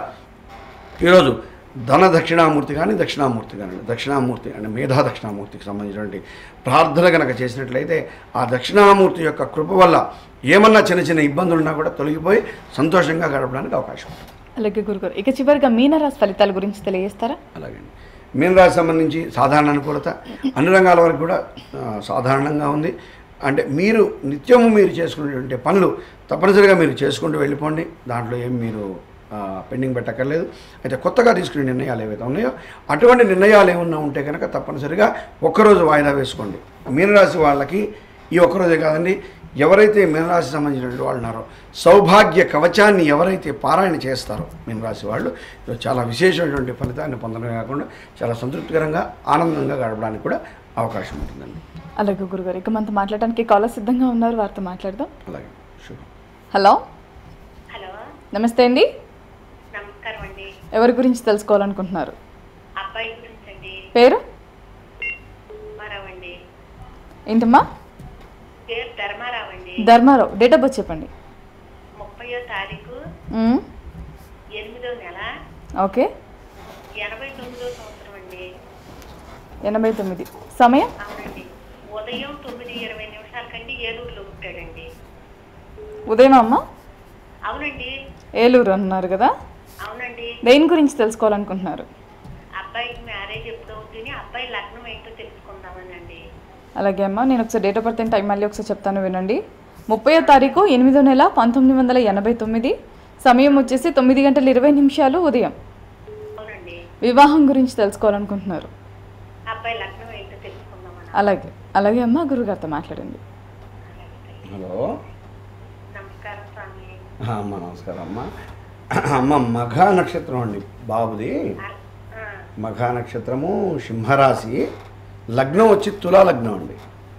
ఈరోజు ధన దక్షిణామూర్తి కానీ, దక్షిణామూర్తి అంటే మేధా దక్షిణామూర్తికి సంబంధించినటువంటి ప్రార్థన కనుక చేసినట్లయితే ఆ దక్షిణామూర్తి యొక్క కృప వల్ల ఏమన్నా చిన్న చిన్న ఇబ్బందులు ఉన్నా కూడా తొలగిపోయి సంతోషంగా గడపడానికి అవకాశం ఉంటుంది. అలాగే గురుగారు, ఇక చివరిగా మీనరాశి ఫలితాల గురించి తెలియజేస్తారా? అలాగే మీనరాశి సంబంధించి సాధారణ అనుకూలత, అన్ని రంగాల వరకు కూడా సాధారణంగా ఉంది. అంటే మీరు నిత్యము మీరు చేసుకునేటువంటి పనులు తప్పనిసరిగా మీరు చేసుకుంటూ వెళ్ళిపోండి. దాంట్లో ఏం మీరు పెండింగ్ పెట్టక్కర్లేదు. అయితే కొత్తగా తీసుకునే నిర్ణయాలు ఏవైతే ఉన్నాయో అటువంటి నిర్ణయాలు ఏమన్నా ఉంటే కనుక తప్పనిసరిగా ఒక్కరోజు వాయిదా వేసుకోండి. మీనరాశి వాళ్ళకి ఈ ఒక్కరోజే కాదండి, ఎవరైతే మీనరాశి సంబంధించినటువంటి వాళ్ళు ఉన్నారో సౌభాగ్య కవచాన్ని ఎవరైతే పారాయణ చేస్తారో మీనరాశి వాళ్ళు చాలా విశేషమైనటువంటి ఫలితాన్ని పొందడమే కాకుండా చాలా సంతృప్తికరంగా ఆనందంగా గడపడానికి కూడా అవకాశం ఉంటుందండి. అలాగే గురుగారు, ఇక మనతో మాట్లాడడానికి కాలర్ సిద్ధంగా ఉన్నారు, వారితో మాట్లాడదాం. అలాగే శుభం. హలో, నమస్తే అండి. నమస్కారం అండి. ఎవరి గురించి తెలుసుకోవాలనుకుంటున్నారు? అబ్బాయి గురించి అండి. పేరు? ధర్మారావు అండి. ఏంటమ్మా? పేరు ధర్మారావు అండి. ధర్మారావు. డేట్ ఆఫ్ బర్త్ చెప్పండి. 30వ తారీఖు 8వ నెల. ఓకే. 89వ సంవత్సరం అండి. 89. సమయం? అవునండి, ఉదయం 9:20 కండి ఏలూరులో పుట్టాడండి. ఉదయం అమ్మ? అవునండి. ఏలూరు అన్నారు కదా? అవునండి. దేని గురించి తెలుసుకోవాలనుకుంటున్నారు? అబ్బాయికి మ్యారేజ్ ఎప్పుడు అవుతుంది, అబ్బాయి లగ్నం ఏంటో తెలుసుకుందామనండి. అలాగే అమ్మ, నేను ఒకసారి డేట్ ఆఫ్ బర్త్ టైం మళ్ళీ ఒకసారి చెప్తాను వినండి. 30వ తారీఖు 8వ నెల 1989. సమయం వచ్చేసి 9:20 ఉదయం. అవునండి. వివాహం గురించి తెలుసుకోవాలనుకుంటున్నారు? అబ్బాయి లగ్నం ఏంటో తెలుసుకుందామని. అలాగే అలాగే అమ్మ, గురుగారితో మాట్లాడండి. హలో, నమస్కారం స్వామి. అమ్మ నమస్కారం అమ్మ. అమ్మ మఘ నక్షత్రం అండి బాబుది. మఘా నక్షత్రము, సింహరాశి, లగ్నం వచ్చి తులా లగ్నం అండి.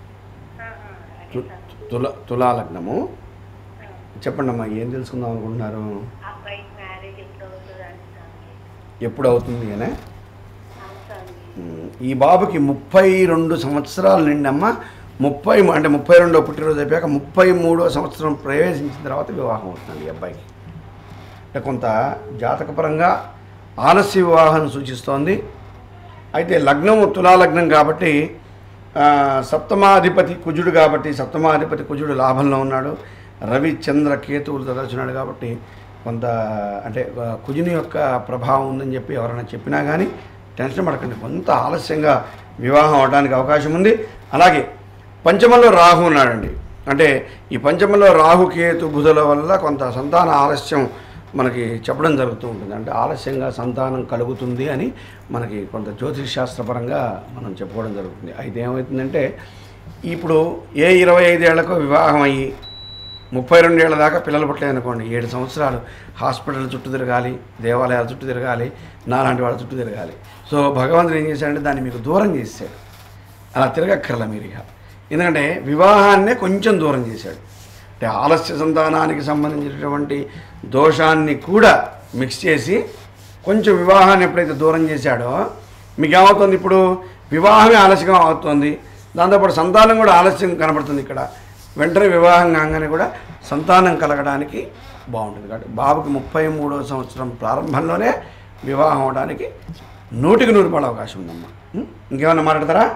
తులా లగ్నము. చెప్పండి అమ్మా, ఏం తెలుసుకుందాం అనుకుంటున్నారు? అబ్బాయికి మ్యారేజ్ ఎప్పుడు అవుతుందని స్వామి. ఎప్పుడు అవుతుంది అనే అవును స్వామి. ఈ బాబుకి 32 సంవత్సరాలు నిండమ్మ. 32వ పుట్టినరోజు అయిపోయాక 33వ సంవత్సరం ప్రవేశించిన తర్వాత వివాహం అవుతుంది ఈ అబ్బాయికి. అంటే కొంత జాతకపరంగా ఆలస్య వివాహం సూచిస్తోంది. అయితే లగ్నం తులాలగ్నం కాబట్టి సప్తమాధిపతి కుజుడు కాబట్టి సప్తమాధిపతి కుజుడు లాభంలో ఉన్నాడు. రవి చంద్ర కేతువులు తరచున్నాడు కాబట్టి కొంత అంటే కుజుని యొక్క ప్రభావం ఉందని చెప్పి ఎవరైనా చెప్పినా కానీ టెన్షన్ పడకండి. కొంత ఆలస్యంగా వివాహం అవడానికి అవకాశం ఉంది. అలాగే పంచమంలో రాహు ఉన్నాడండి. అంటే ఈ పంచమంలో రాహుకేతు బుధుల వల్ల కొంత సంతాన ఆలస్యం మనకి చెప్పడం జరుగుతూ ఉంటుంది. అంటే ఆలస్యంగా సంతానం కలుగుతుంది అని మనకి కొంత జ్యోతిష్ శాస్త్రపరంగా మనం చెప్పుకోవడం జరుగుతుంది. అయితే ఏమవుతుందంటే ఇప్పుడు 25 ఏళ్లకు వివాహం అయ్యి 32 ఏళ్ల దాకా పిల్లలు పుట్టలేదనుకోండి, 7 సంవత్సరాలు హాస్పిటల్ చుట్టూ తిరగాలి, దేవాలయాల చుట్టూ తిరగాలి, నాలాంటి వాళ్ళ చుట్టూ తిరగాలి. సో భగవంతుడు ఏం చేశాడంటే దాన్ని మీకు దూరం చేశాడు. అలా తిరగక్కర్ల మీరు ఇక. ఎందుకంటే వివాహాన్నే కొంచెం దూరం చేశాడు. అంటే ఆలస్య సంతానానికి సంబంధించినటువంటి దోషాన్ని కూడా మిక్స్ చేసి కొంచెం వివాహాన్ని ఎప్పుడైతే దూరం చేశాడో మీకు ఏమవుతుంది, ఇప్పుడు వివాహమే ఆలస్యంగా అవుతుంది, దాంతోపాటు సంతానం కూడా ఆలస్యం కనబడుతుంది. ఇక్కడ వెంటనే వివాహం కాగానే కూడా సంతానం కలగడానికి బాగుంటుంది. కాబట్టి బాబుకి 33వ సంవత్సరం ప్రారంభంలోనే వివాహం అవడానికి 100కి 100 అవకాశం ఉందమ్మా. ఇంకేమన్నా మాట్లాడతారా?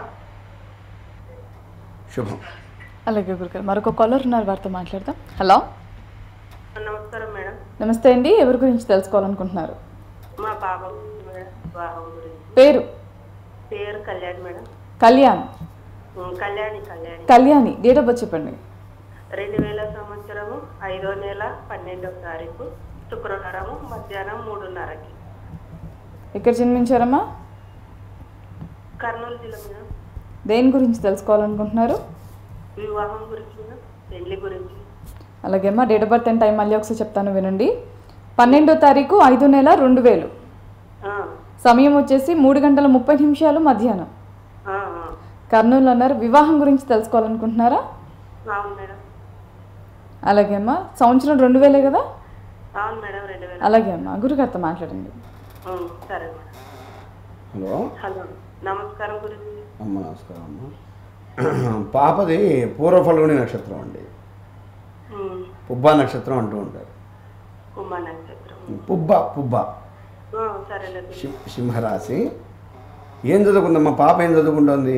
శుభం. అలాగే గురుగారు, మరొక కాలర్ ఉన్నారు, వారితో మాట్లాడదాం. హలో, నమస్కారం మేడం. నమస్తే అండి. ఎవరి గురించి తెలుసుకోవాలనుకుంటున్నారు? మా పాప వివాహం గురించి. పేరు? పేరు Kalyan madam. Kalyan. Kalyani. Kalyani. Date of birth చెప్పండి. 2000 సంవత్సరము 5వ నెల 12వ తారీఖు శుక్రవారము మధ్యాహ్నం 3:30కి. ఎక్కడ జన్మించారమ్మా? కర్నూలు జిల్లా మేడం. దేని గురించి తెలుసుకోవాలనుకుంటున్నారు? వివాహం గురించి మేడం, పెళ్లి గురించి. అలాగే అమ్మా, date of birth and time మళ్ళీ ఒకసారి చెప్తాను వినండి. 12వ తారీఖు 5వ నెల 2000. సమయం వచ్చేసి 3:30 మధ్యాహ్నం. కర్నూలు అన్నారు. వివాహం గురించి తెలుసుకోవాలనుకుంటున్నారా? అవును మేడం. అలాగే అమ్మా, సంవత్సరం 2000 కదా? అవును మేడం, 2000. అలాగే అమ్మా, గురుగారితో మాట్లాడండి. సరే మేడం. హలో. హలో, నమస్కారం గురించి. అమ్మ నమస్కారం అమ్మ. పాపది పూర్వ ఫల్గుని నక్షత్రం అండి. పుబ్బా నక్షత్రం అంటూ ఉంటారు. కుమ్మ నక్షత్రం. పుబ్బ సరే. సింహరాశి. ఏం చదువుకుందమ్మా పాప? ఏం చదువుకుంటుంది?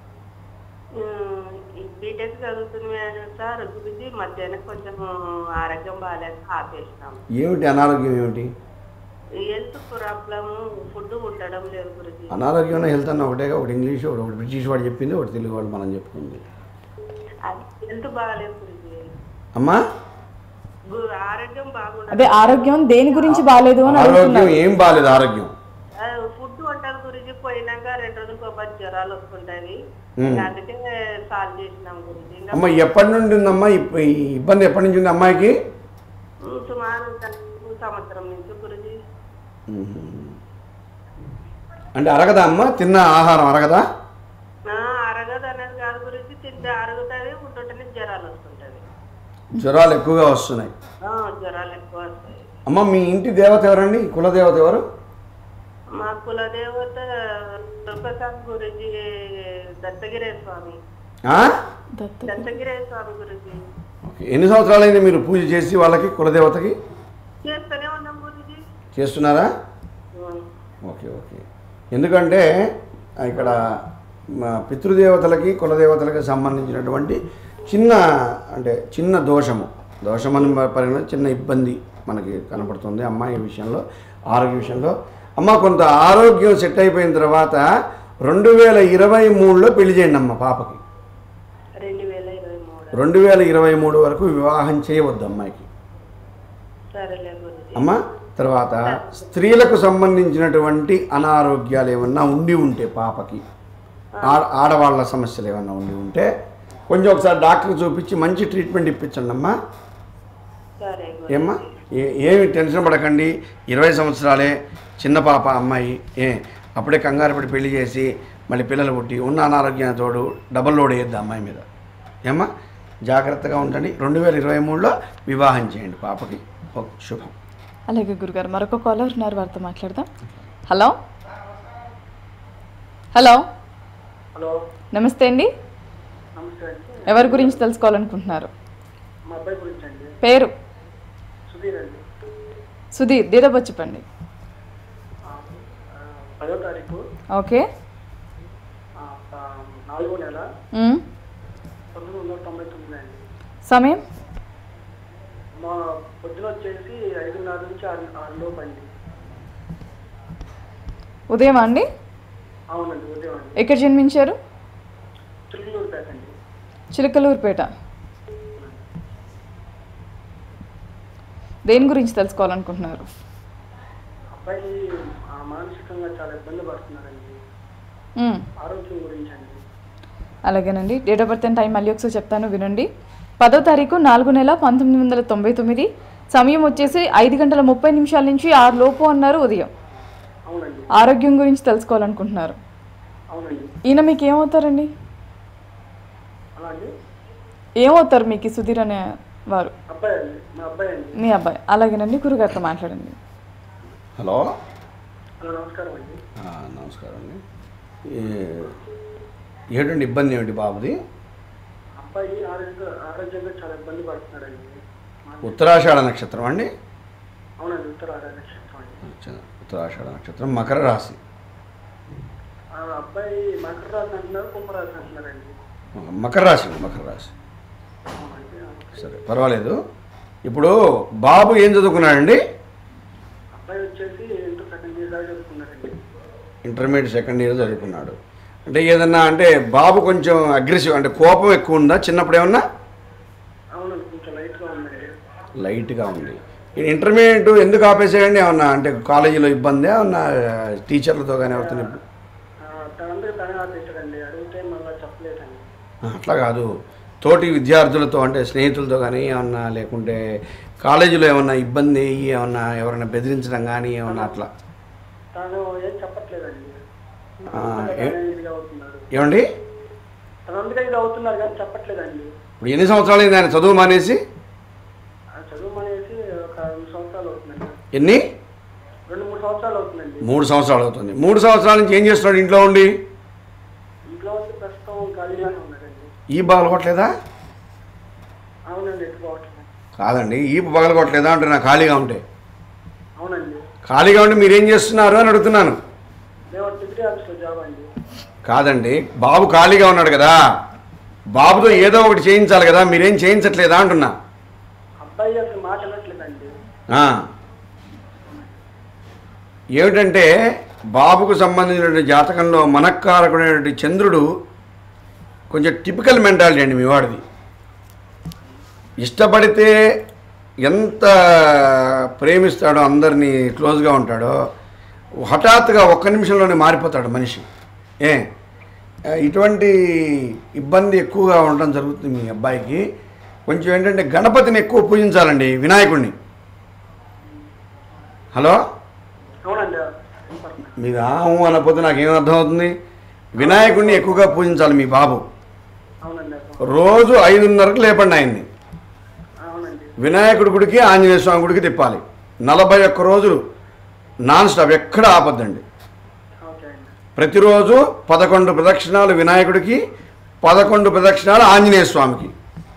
బీటెక్ చదువుతుంది సార్. గురించి మధ్యాహ్నం కొంచెం ఆరోగ్యం బాగాలేక ఆపేసినాం. ఏమిటి అనారోగ్యం? ఏమిటి హెల్త్ ప్రాబ్లమ్? ఫుడ్ ఉండడం లేదు గురించి. అనారోగ్యం హెల్త్ అన్న ఒకటే, ఒకటి ఇంగ్లీష్, ఒకటి బ్రిటిష్ వాడు చెప్పింది, ఒకటి తెలుగు వాడు మనం చెప్పుకుంది. హెల్త్ బాగాలేదు గురించి. అమ్మా ఆరోగ్యం బాగుండదు. అదే ఆరోగ్యం దేని గురించి బాగాలేదు అని ఆరోగ్యం ఏం బాగాలేదు. ఆరోగ్యం ఫుడ్ వంటల గురించి పోయినాక 2 రోజులకు ఒకటి జ్వరాలు వస్తుంటాయి. అందుకే సాల్వ్ చేసినాం గురించి. అమ్మ ఎప్పటి నుండి ఉందమ్మా ఈ ఇబ్బంది? ఎప్పటి నుంచి ఉంది అమ్మాయికి? సుమారు సంవత్సరం నుంచి గురించి. అంటే అరగదా అమ్మ? తిన్న ఆహారం అరగదా? అరగదు అనేది కాదు గురించి, తింటే అరుగుతుంది, ఉంటుంటేనే జ్వరాలు వస్తుంటది. జ్వరాలు ఎక్కువగా వస్తున్నాయి. జ్వరాలు ఎక్కువ వస్తాయి. అమ్మ మీ ఇంటి దేవత ఎవరండి? కులదేవత ఎవరు? మా కులదేవత ప్రసాద్ గురించి దత్తగిరే స్వామి. దత్తగిరే స్వామి గురించి. ఓకే. ఎన్ని సంవత్సరాలైంది మీరు పూజ చేసి వాళ్ళకి, కులదేవతకి? చేస్తూనే ఉన్నాం గురించి. చేస్తున్నారా? ఓకే. ఎందుకంటే ఇక్కడ పితృదేవతలకి కులదేవతలకి సంబంధించినటువంటి చిన్న దోషమని పరిగణ చిన్న ఇబ్బంది మనకి కనపడుతుంది అమ్మాయి విషయంలో, ఆరోగ్య విషయంలో. అమ్మ కొంత ఆరోగ్యం సెట్ అయిపోయిన తర్వాత 2023లో పెళ్లి చేయండి అమ్మ పాపకి. 2023 వరకు వివాహం చేయవద్దు అమ్మాయికి అమ్మ. తర్వాత స్త్రీలకు సంబంధించినటువంటి అనారోగ్యాలు ఏమన్నా ఉంటే పాపకి, ఆడవాళ్ళ సమస్యలు ఏమన్నా ఉంటే కొంచెం ఒకసారి డాక్టర్కి చూపించి మంచి ట్రీట్మెంట్ ఇప్పించండి అమ్మా. ఏమ్మా ఏమి టెన్షన్ పడకండి. 20 సంవత్సరాలే, చిన్న పాప అమ్మాయి. అప్పుడే కంగారు పడి పెళ్లి చేసి మళ్ళీ పిల్లలు పుట్టి ఉన్న అనారోగ్యాన్ని తోడు డబల్ లోడ్ వేయద్దు అమ్మాయి మీద. ఏమ్మా జాగ్రత్తగా ఉండండి. 2023లో వివాహం చేయండి పాపకి. శుభం. అలాగే గురుగారు మరొక కాలర్ ఉన్నారు, వారితో మాట్లాడదాం. హలో హలో హలో నమస్తే అండి. నమస్తే అండి. ఎవరి గురించి తెలుసుకోవాలనుకుంటున్నారు? మా అబ్బాయి గురించి అండి. పేరు? సుధీర్ అండి. సుధీర్. డేట్ ఆఫ్ బర్త్ చెప్పండి. 10వ తారీఖు ఓకే. 4వ నెల 1999 అండి. సమయం? మా పొద్దున వచ్చేసి 5:30 నుంచి 6 లోపు అండి. ఉదయం అండి? అవునండి ఉదయం అండి. ఎక్కడ జన్మించారు? చిలుకలూరుపేట అండి. చిలకలూరుపేట. దేని గురించి తెలుసుకోవాలనుకుంటున్నారు? అబ్బాయి మానసికంగా చాలా ఇబ్బంది పడుతున్నారండి. ఆరోగ్యం గురించి అండి. అలాగేనండి. Date of birth and time మళ్ళీ ఒకసారి చెప్తాను వినండి. 10వ తారీఖు 4వ నెల 1999. సమయం వచ్చేసి 5:30 నుంచి 6 లోపు అన్నారు ఉదయం. అవునండి. ఆరోగ్యం గురించి తెలుసుకోవాలనుకుంటున్నారు. అవునండి. ఈయన మీకు ఏమవుతారండి? అలా అండి. ఏమవుతారు మీకు సుధీర్ అనే వారు? అబ్బాయి అండి. మా అబ్బాయి అండి. మీ అబ్బాయి. అలాగేనండి. గురుగారితో మాట్లాడండి. హలో. హలో నమస్కారం అండి. నమస్కారం అండి. ఏంటండి ఇబ్బంది ఏమిటి బాబుది? అబ్బాయి ఆరోగ్యంగా చాలా ఇబ్బంది పడుతున్నాడండి. ఉత్తరాషాఢ నక్షత్రం అండి? అవునండి ఉత్తరాషాఢ నక్షత్రం అండి. ఉత్తరాషాఢ నక్షత్రం మకర రాశి. అబ్బాయి మకర రాశి అంటున్నారు, కుంభరాశి అంటున్నారండి. మకర రాశి. మకర రాశి సరే పర్వాలేదు. ఇప్పుడు బాబు ఏం చదువుకున్నాడండి? అబ్బాయి వచ్చేసి ఇంటర్ సెకండ్ ఇయర్ దాకా చదువుకున్నారండి. ఇంటర్మీడియట్ సెకండ్ ఇయర్ చదువుకున్నాడు. అంటే ఏదన్నా అంటే బాబు కొంచెం అగ్రెసివ్ అంటే కోపం ఎక్కువ ఉందా చిన్నప్పుడు ఏమన్నా? అవునండి కొంచెం లైట్గా ఉందండి. లైట్గా ఉంది. ఇంటర్మీడియట్ ఎందుకు ఆపేసేయండి? ఏమన్నా అంటే కాలేజీలో ఇబ్బంది ఏమన్నా టీచర్లతో కానీ అవుతుంది? తనందరూ తనే ఆపేశాడండి. అడిగితే మళ్ళీ చెప్పలేదండి. అట్లా కాదు, తోటి విద్యార్థులతో అంటే స్నేహితులతో కానీ ఏమన్నా లేకుంటే కాలేజీలో ఏమన్నా ఇబ్బంది ఏమన్నా ఎవరైనా బెదిరించడం కానీ ఏమన్నా అట్లా? తను ఏం చెప్పట్లేదండి. ఏమండి? తను అందుకే ఇది అవుతున్నారు కానీ చెప్పట్లేదండి. ఇప్పుడు ఎన్ని సంవత్సరాలు అయింది ఆయన చదువు మానేసి? చదువు మానేసి ఒక 2 సంవత్సరాలు అవుతుందండి. ఎన్ని? 2-3 సంవత్సరాలు అవుతుందండి. 3 సంవత్సరాలు అవుతుంది. 3 సంవత్సరాల నుంచి ఏం చేస్తున్నాడు ఇంట్లో ఉండి? ఇంట్లో ఉండి ప్రస్తుతం ఖాళీగానే ఉన్నాడండి. ఈ పగలగొట్టలేదా? అవునండి ఎట్టుకోవట్లేదు. కాదండి, ఈ పగలగొట్టలేదా అంటే నా ఖాళీగా ఉంటే? అవునండి. ఖాళీగా ఉండి మీరేం చేస్తున్నారు అని అడుగుతున్నాను. మేము డిగ్రీ ఆఫీస్లో జాబ్ అండి. కాదండి, బాబు ఖాళీగా ఉన్నాడు కదా, బాబుతో ఏదో ఒకటి చేయించాలి కదా, మీరేం చేయించట్లేదా అంటున్నా. అబ్బాయి అసలు మాట వినట్లేదండి. ఏమిటంటే బాబుకు సంబంధించిన జాతకంలో మనక్కారకుడైనటువంటి చంద్రుడు కొంచెం టిపికల్ మెంటాలిటీ అండి మీ వాడిది. ఇష్టపడితే ఎంత ప్రేమిస్తాడో, అందరినీ క్లోజ్గా ఉంటాడో, హఠాత్తుగా ఒక్క నిమిషంలోనే మారిపోతాడు మనిషి. ఇటువంటి ఇబ్బంది ఎక్కువగా ఉండడం జరుగుతుంది మీ అబ్బాయికి. కొంచెం ఏంటంటే గణపతిని ఎక్కువ పూజించాలండి, వినాయకుడిని. హలో. అవునండి. మీరు ఆము అనకపోతే నాకేం అర్థమవుతుంది? వినాయకుడిని ఎక్కువగా పూజించాలి మీ బాబు. అవునండి. రోజు 5:30కు లేపండి ఆయన్ని. అవునండి. వినాయకుడి గుడికి ఆంజనేయ స్వామి గుడికి తిప్పాలి. 41 రోజులు నాన్ స్టాప్, ఎక్కడ ఆపద్దండి. ప్రతిరోజు 11 ప్రదక్షిణాలు వినాయకుడికి, 11 ప్రదక్షిణాలు ఆంజనేయ స్వామికి.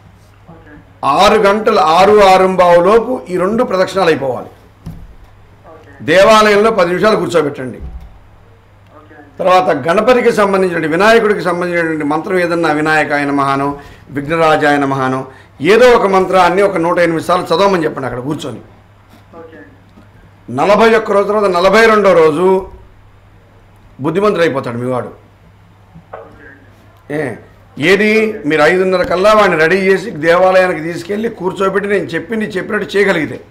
6 గంటలు 6:06 లోపు ఈ 2 ప్రదక్షిణాలు అయిపోవాలి. దేవాలయంలో 10 నిమిషాలు కూర్చోబెట్టండి. తర్వాత గణపతికి సంబంధించిన వినాయకుడికి సంబంధించినటువంటి మంత్రం ఏదన్నా వినాయకాయ నమఃనో విఘ్నరాజాయ నమఃనో ఏదో ఒక మంత్రాన్ని ఒక 108 సార్లు చదవమని చెప్పండి అక్కడ కూర్చొని. 41 రోజు తర్వాత 42వ రోజు బుద్ధిమంతుడు అయిపోతాడు మీవాడు. ఏది మీరు 5:30 కల్లా వాడిని రెడీ చేసి దేవాలయానికి తీసుకెళ్ళి కూర్చోబెట్టి నేను చెప్పినట్టు చేయగలిగితే,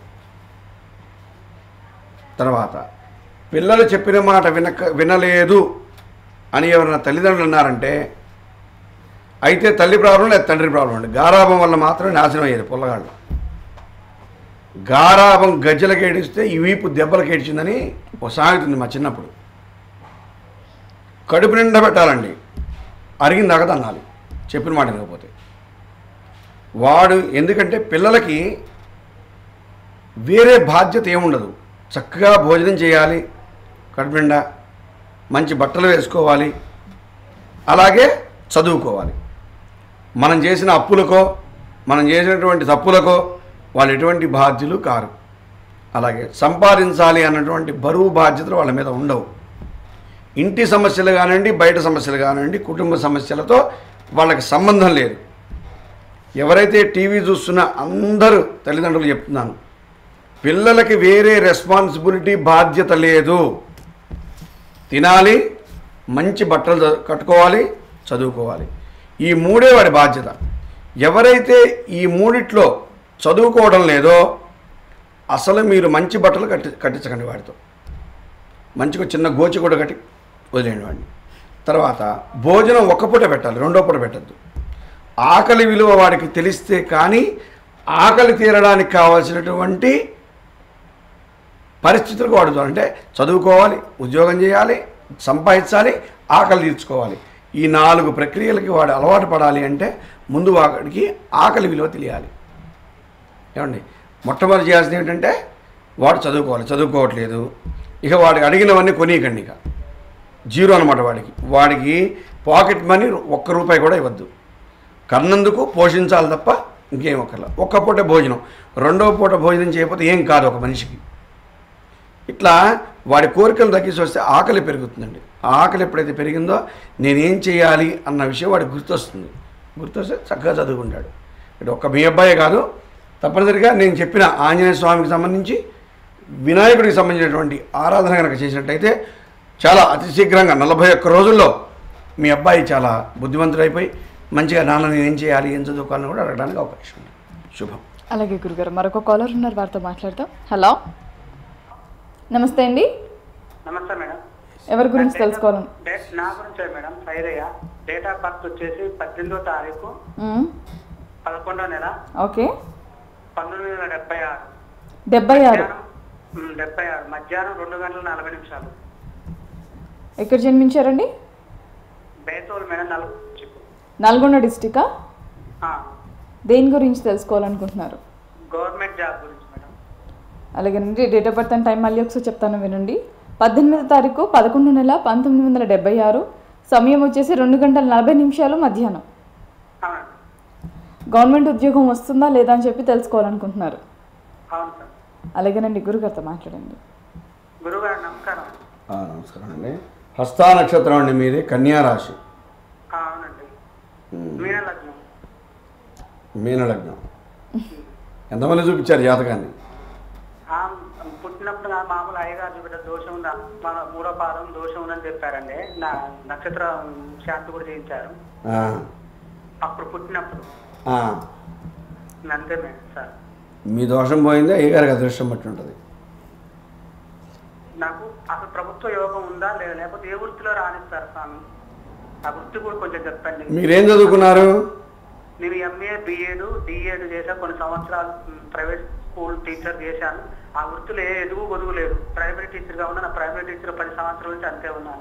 తర్వాత పిల్లలు చెప్పిన మాట వినలేదు అని ఎవరైనా తల్లిదండ్రులు అన్నారంటే అయితే తల్లి ప్రాబ్లం లేదా తండ్రి ప్రాబ్లం అండి. గారాభం వల్ల మాత్రమే నాశనం అయ్యేది పుల్లగాళ్ళు. గారాభం గజ్జలకి ఏడిస్తే ఈ వీపు దెబ్బలకి ఏడ్చిందని ఒక సామెత ఉంది మా చిన్నప్పుడు. కడుపు నిండా పెట్టాలండి, అరిగిన దాకా తన్నాలి చెప్పిన మాట వినకపోతే. వాడు ఎందుకంటే పిల్లలకి వేరే బాధ్యత ఏముండదు, చక్కగా భోజనం చేయాలి, కడుపు నిండా మంచి బట్టలు వేసుకోవాలి, అలాగే చదువుకోవాలి. మనం చేసిన అప్పులకో మనం చేసినటువంటి తప్పులకో వాళ్ళు ఎటువంటి బాధ్యులు కారు. అలాగే సంపాదించాలి అన్నటువంటి బరువు బాధ్యతలు వాళ్ళ మీద ఉండవు. ఇంటి సమస్యలు కానివ్వండి, బయట సమస్యలు కానివ్వండి, కుటుంబ సమస్యలతో వాళ్ళకి సంబంధం లేదు. ఎవరైతే టీవీ చూస్తున్నా అందరూ తల్లిదండ్రులు చెప్తున్నాను, పిల్లలకి వేరే రెస్పాన్సిబిలిటీ బాధ్యత లేదు. తినాలి, మంచి బట్టలు కట్టుకోవాలి, చదువుకోవాలి, ఈ మూడే వాడి బాధ్యత. ఎవరైతే ఈ మూడిట్లో చదువుకోవడం లేదో అసలు మీరు మంచి బట్టలు కట్టించకండి వాడితో. మంచిగా చిన్న గోచి కూడా కట్టి వదిలేండి వాడిని. తర్వాత భోజనం ఒక్క పూట పెట్టాలి, రెండో పూట పెట్టద్దు. ఆకలి విలువ వాడికి తెలిస్తే కానీ ఆకలి తీరడానికి కావాల్సినటువంటి పరిస్థితులకు వాడుతాం. అంటే చదువుకోవాలి, ఉద్యోగం చేయాలి, సంపాదించాలి, ఆకలి తీర్చుకోవాలి. ఈ 4 ప్రక్రియలకి వాడు అలవాటు పడాలి అంటే ముందు వాడికి ఆకలి విలువ తెలియాలి. ఏమండి, మొట్టమొదటి చేయాల్సింది ఏంటంటే వాడు చదువుకోవాలి, చదువుకోవట్లేదు, ఇక వాడికి అడిగినవన్నీ కొనియకండి, ఇక జీరో అనమాట. వాడికి పాకెట్ మనీ ₹1 కూడా ఇవ్వద్దు. కన్నందుకు పోషించాలి తప్ప ఇంకేం ఒక్కర్లా. ఒక్క పూట భోజనం, రెండవ పూట భోజనం చేయకపోతే ఏం కాదు ఒక మనిషికి. ఇట్లా వాడి కోరికలు తగ్గిసి వస్తే ఆకలి పెరుగుతుందండి. ఆ ఆకలి ఎప్పుడైతే పెరిగిందో నేనేం చేయాలి అన్న విషయం వాడికి గుర్తొస్తుంది. గుర్తొస్తే చక్కగా చదువుకుంటాడు. ఇటు ఒక్క మీ అబ్బాయే కాదు, తప్పనిసరిగా నేను చెప్పిన ఆంజనేయ స్వామికి సంబంధించి వినాయకుడికి సంబంధించినటువంటి ఆరాధన కనుక చేసినట్టయితే చాలా అతి శీఘ్రంగా 41 రోజుల్లో మీ అబ్బాయి చాలా బుద్ధిమంతుడైపోయి మంచిగా నాన్న నేనేం చేయాలి, ఏం చదువుకోవాలని కూడా అడగడానికి అవకాశం ఉంది. శుభం. అలాగే గురుగారు, మరొక కాలర్ ఉన్నారు, వారితో మాట్లాడతాం. హలో, నమస్తే అండి. నమస్తే మేడం. ఎవరి గురించి తెలుసుకోవాలి? నా గురించే madam. Sairaiah. Date of birth వచ్చేసి 18వ తారీఖు 11వ నెల. ఓకే. 1976. 76 మధ్యాహ్నం 2:40. ఎక్కడ జన్మించారండి? బేతోల్ మేడం, నల్గొండ డిస్టికా? దేని గురించి తెలుసుకోవాలనుకుంటున్నారు? గవర్నమెంట్ జాబ్ గురించి మేడం. అలాగేనండి, date of birth and time మళ్ళీ ఒకసారి చెప్తాను వినండి. 18వ తారీఖు 11వ నెల 1976. సమయం వచ్చేసి 2:40 మధ్యాహ్నం. గవర్నమెంట్ ఉద్యోగం వస్తుందా లేదా అని చెప్పి తెలుసుకోవాలనుకుంటున్నారు. అవును సార్. అలాగేనండి, గురుగారితో మాట్లాడండి. గురుగారు నమస్కారం. నమస్కారం అండి. హస్తా నక్షత్రం అండి మీది, కన్యా రాశి. అవునండి. మీనలగ్నం. మీనలగ్నం. ఎంతమంది చూపించారు జాతకాన్ని? పుట్టినప్పుడు మామూలు అయ్యగారు చూపెట్ట దోషం ఉందా, మన 3వ పాదం దోషం ఉందని చెప్పారండి. నా నక్షత్రం శాంతి కూడా చేయించారు అప్పుడు పుట్టినప్పుడు. అంతే మేడం సార్. మీ దోషం పోయిందా, అయ్యగారికి అదృష్టం బట్టి ఉంటుంది. నాకు అసలు ప్రభుత్వ యోగం ఉందా లేదా, లేకపోతే ఏ వృత్తిలో రాణిస్తారు స్వామి? ఆ వృత్తి కూడా కొంచెం చెప్పండి. మీరేం చదువుకున్నారు? నేను ఎంఏ, బిఎడ్, డిఎడ్ చేశాను. కొన్ని సంవత్సరాలు ప్రైవేట్ స్కూల్ టీచర్ చేశాను. ఆ వృత్తిలో ఏ ఎదుగు గొదుగు లేదు. ప్రైవేట్ టీచర్గా ఉన్నా, నా ప్రైవేట్ టీచర్ 10 సంవత్సరాల నుంచి అంతే ఉన్నాను.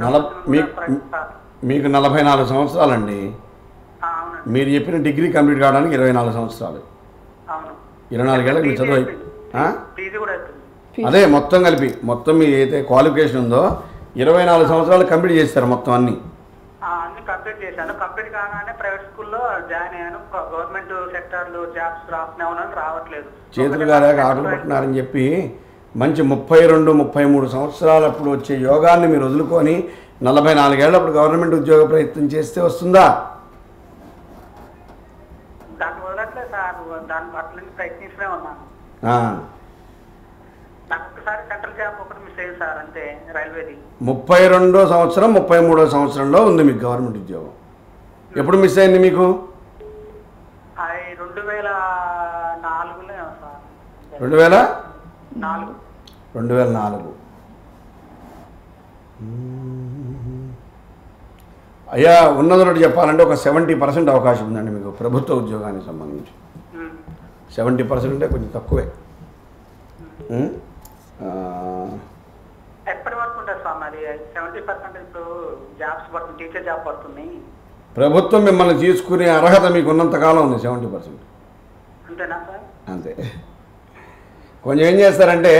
మీకు 44 సంవత్సరాలండి. అవునండి. మీరు చెప్పిన డిగ్రీ కంప్లీట్ కావడానికి 24 సంవత్సరాలు. అవును. 24 ఏళ్ళకి మీ చదువు పీజీ కూడా అయిపోయింది. అదే మొత్తం కలిపి మొత్తం మీ ఏదైతే క్వాలిఫికేషన్ ఉందో 24 సంవత్సరాలు కంప్లీట్ చేస్తారు మొత్తం అన్ని కంప్లీట్ చేశాను. కంప్లీట్ కాగానే ప్రైవేట్ స్కూల్లో జాయిన్ అయ్యాను. గవర్నమెంట్ సెక్టార్లో జాబ్స్ రావట్లేదు. చేతులు గారాక ఆటలు పట్టినారని చెప్పి మంచి 32, 33 సంవత్సరాలప్పుడు వచ్చే యోగాన్ని మీరు వదులుకొని 44 ఏళ్ళప్పుడు గవర్నమెంట్ ఉద్యోగ ప్రయత్నం చేస్తే వస్తుందా? దాన్ని వదలట్లేదు సార్. దాన్ని అట్లా ప్రయత్నిస్తూనే ఉన్నాను. నాకు ఒకసారి సెంట్రల్ జాబ్ ఒకటి మిస్ అయ్యింది సార్, అంతే. రైల్వేది 32వ సంవత్సరం 33వ సంవత్సరంలో ఉంది మీకు గవర్నమెంట్ ఉద్యోగం. ఎప్పుడు మిస్ అయింది మీకు? 2004లో సార్. 2004. అయ్యా, ఉన్నదొకటి చెప్పాలంటే ఒక 70% అవకాశం ఉందండి మీకు ప్రభుత్వ ఉద్యోగానికి సంబంధించి. 70% అంటే కొంచెం తక్కువే. ఎప్పటి వరకు ఉంటుంది స్వామి స్వామి అది 70% ఇప్పుడు జాబ్స్ పడుతుంది, టీచర్ జాబ్ పడుతుంది. ప్రభుత్వం మిమ్మల్ని తీసుకునే అర్హత మీకు ఉన్నంతకాలం ఉంది 70%. అంతేనా సార్? అంతే. కొంచెం ఏం చేస్తారంటే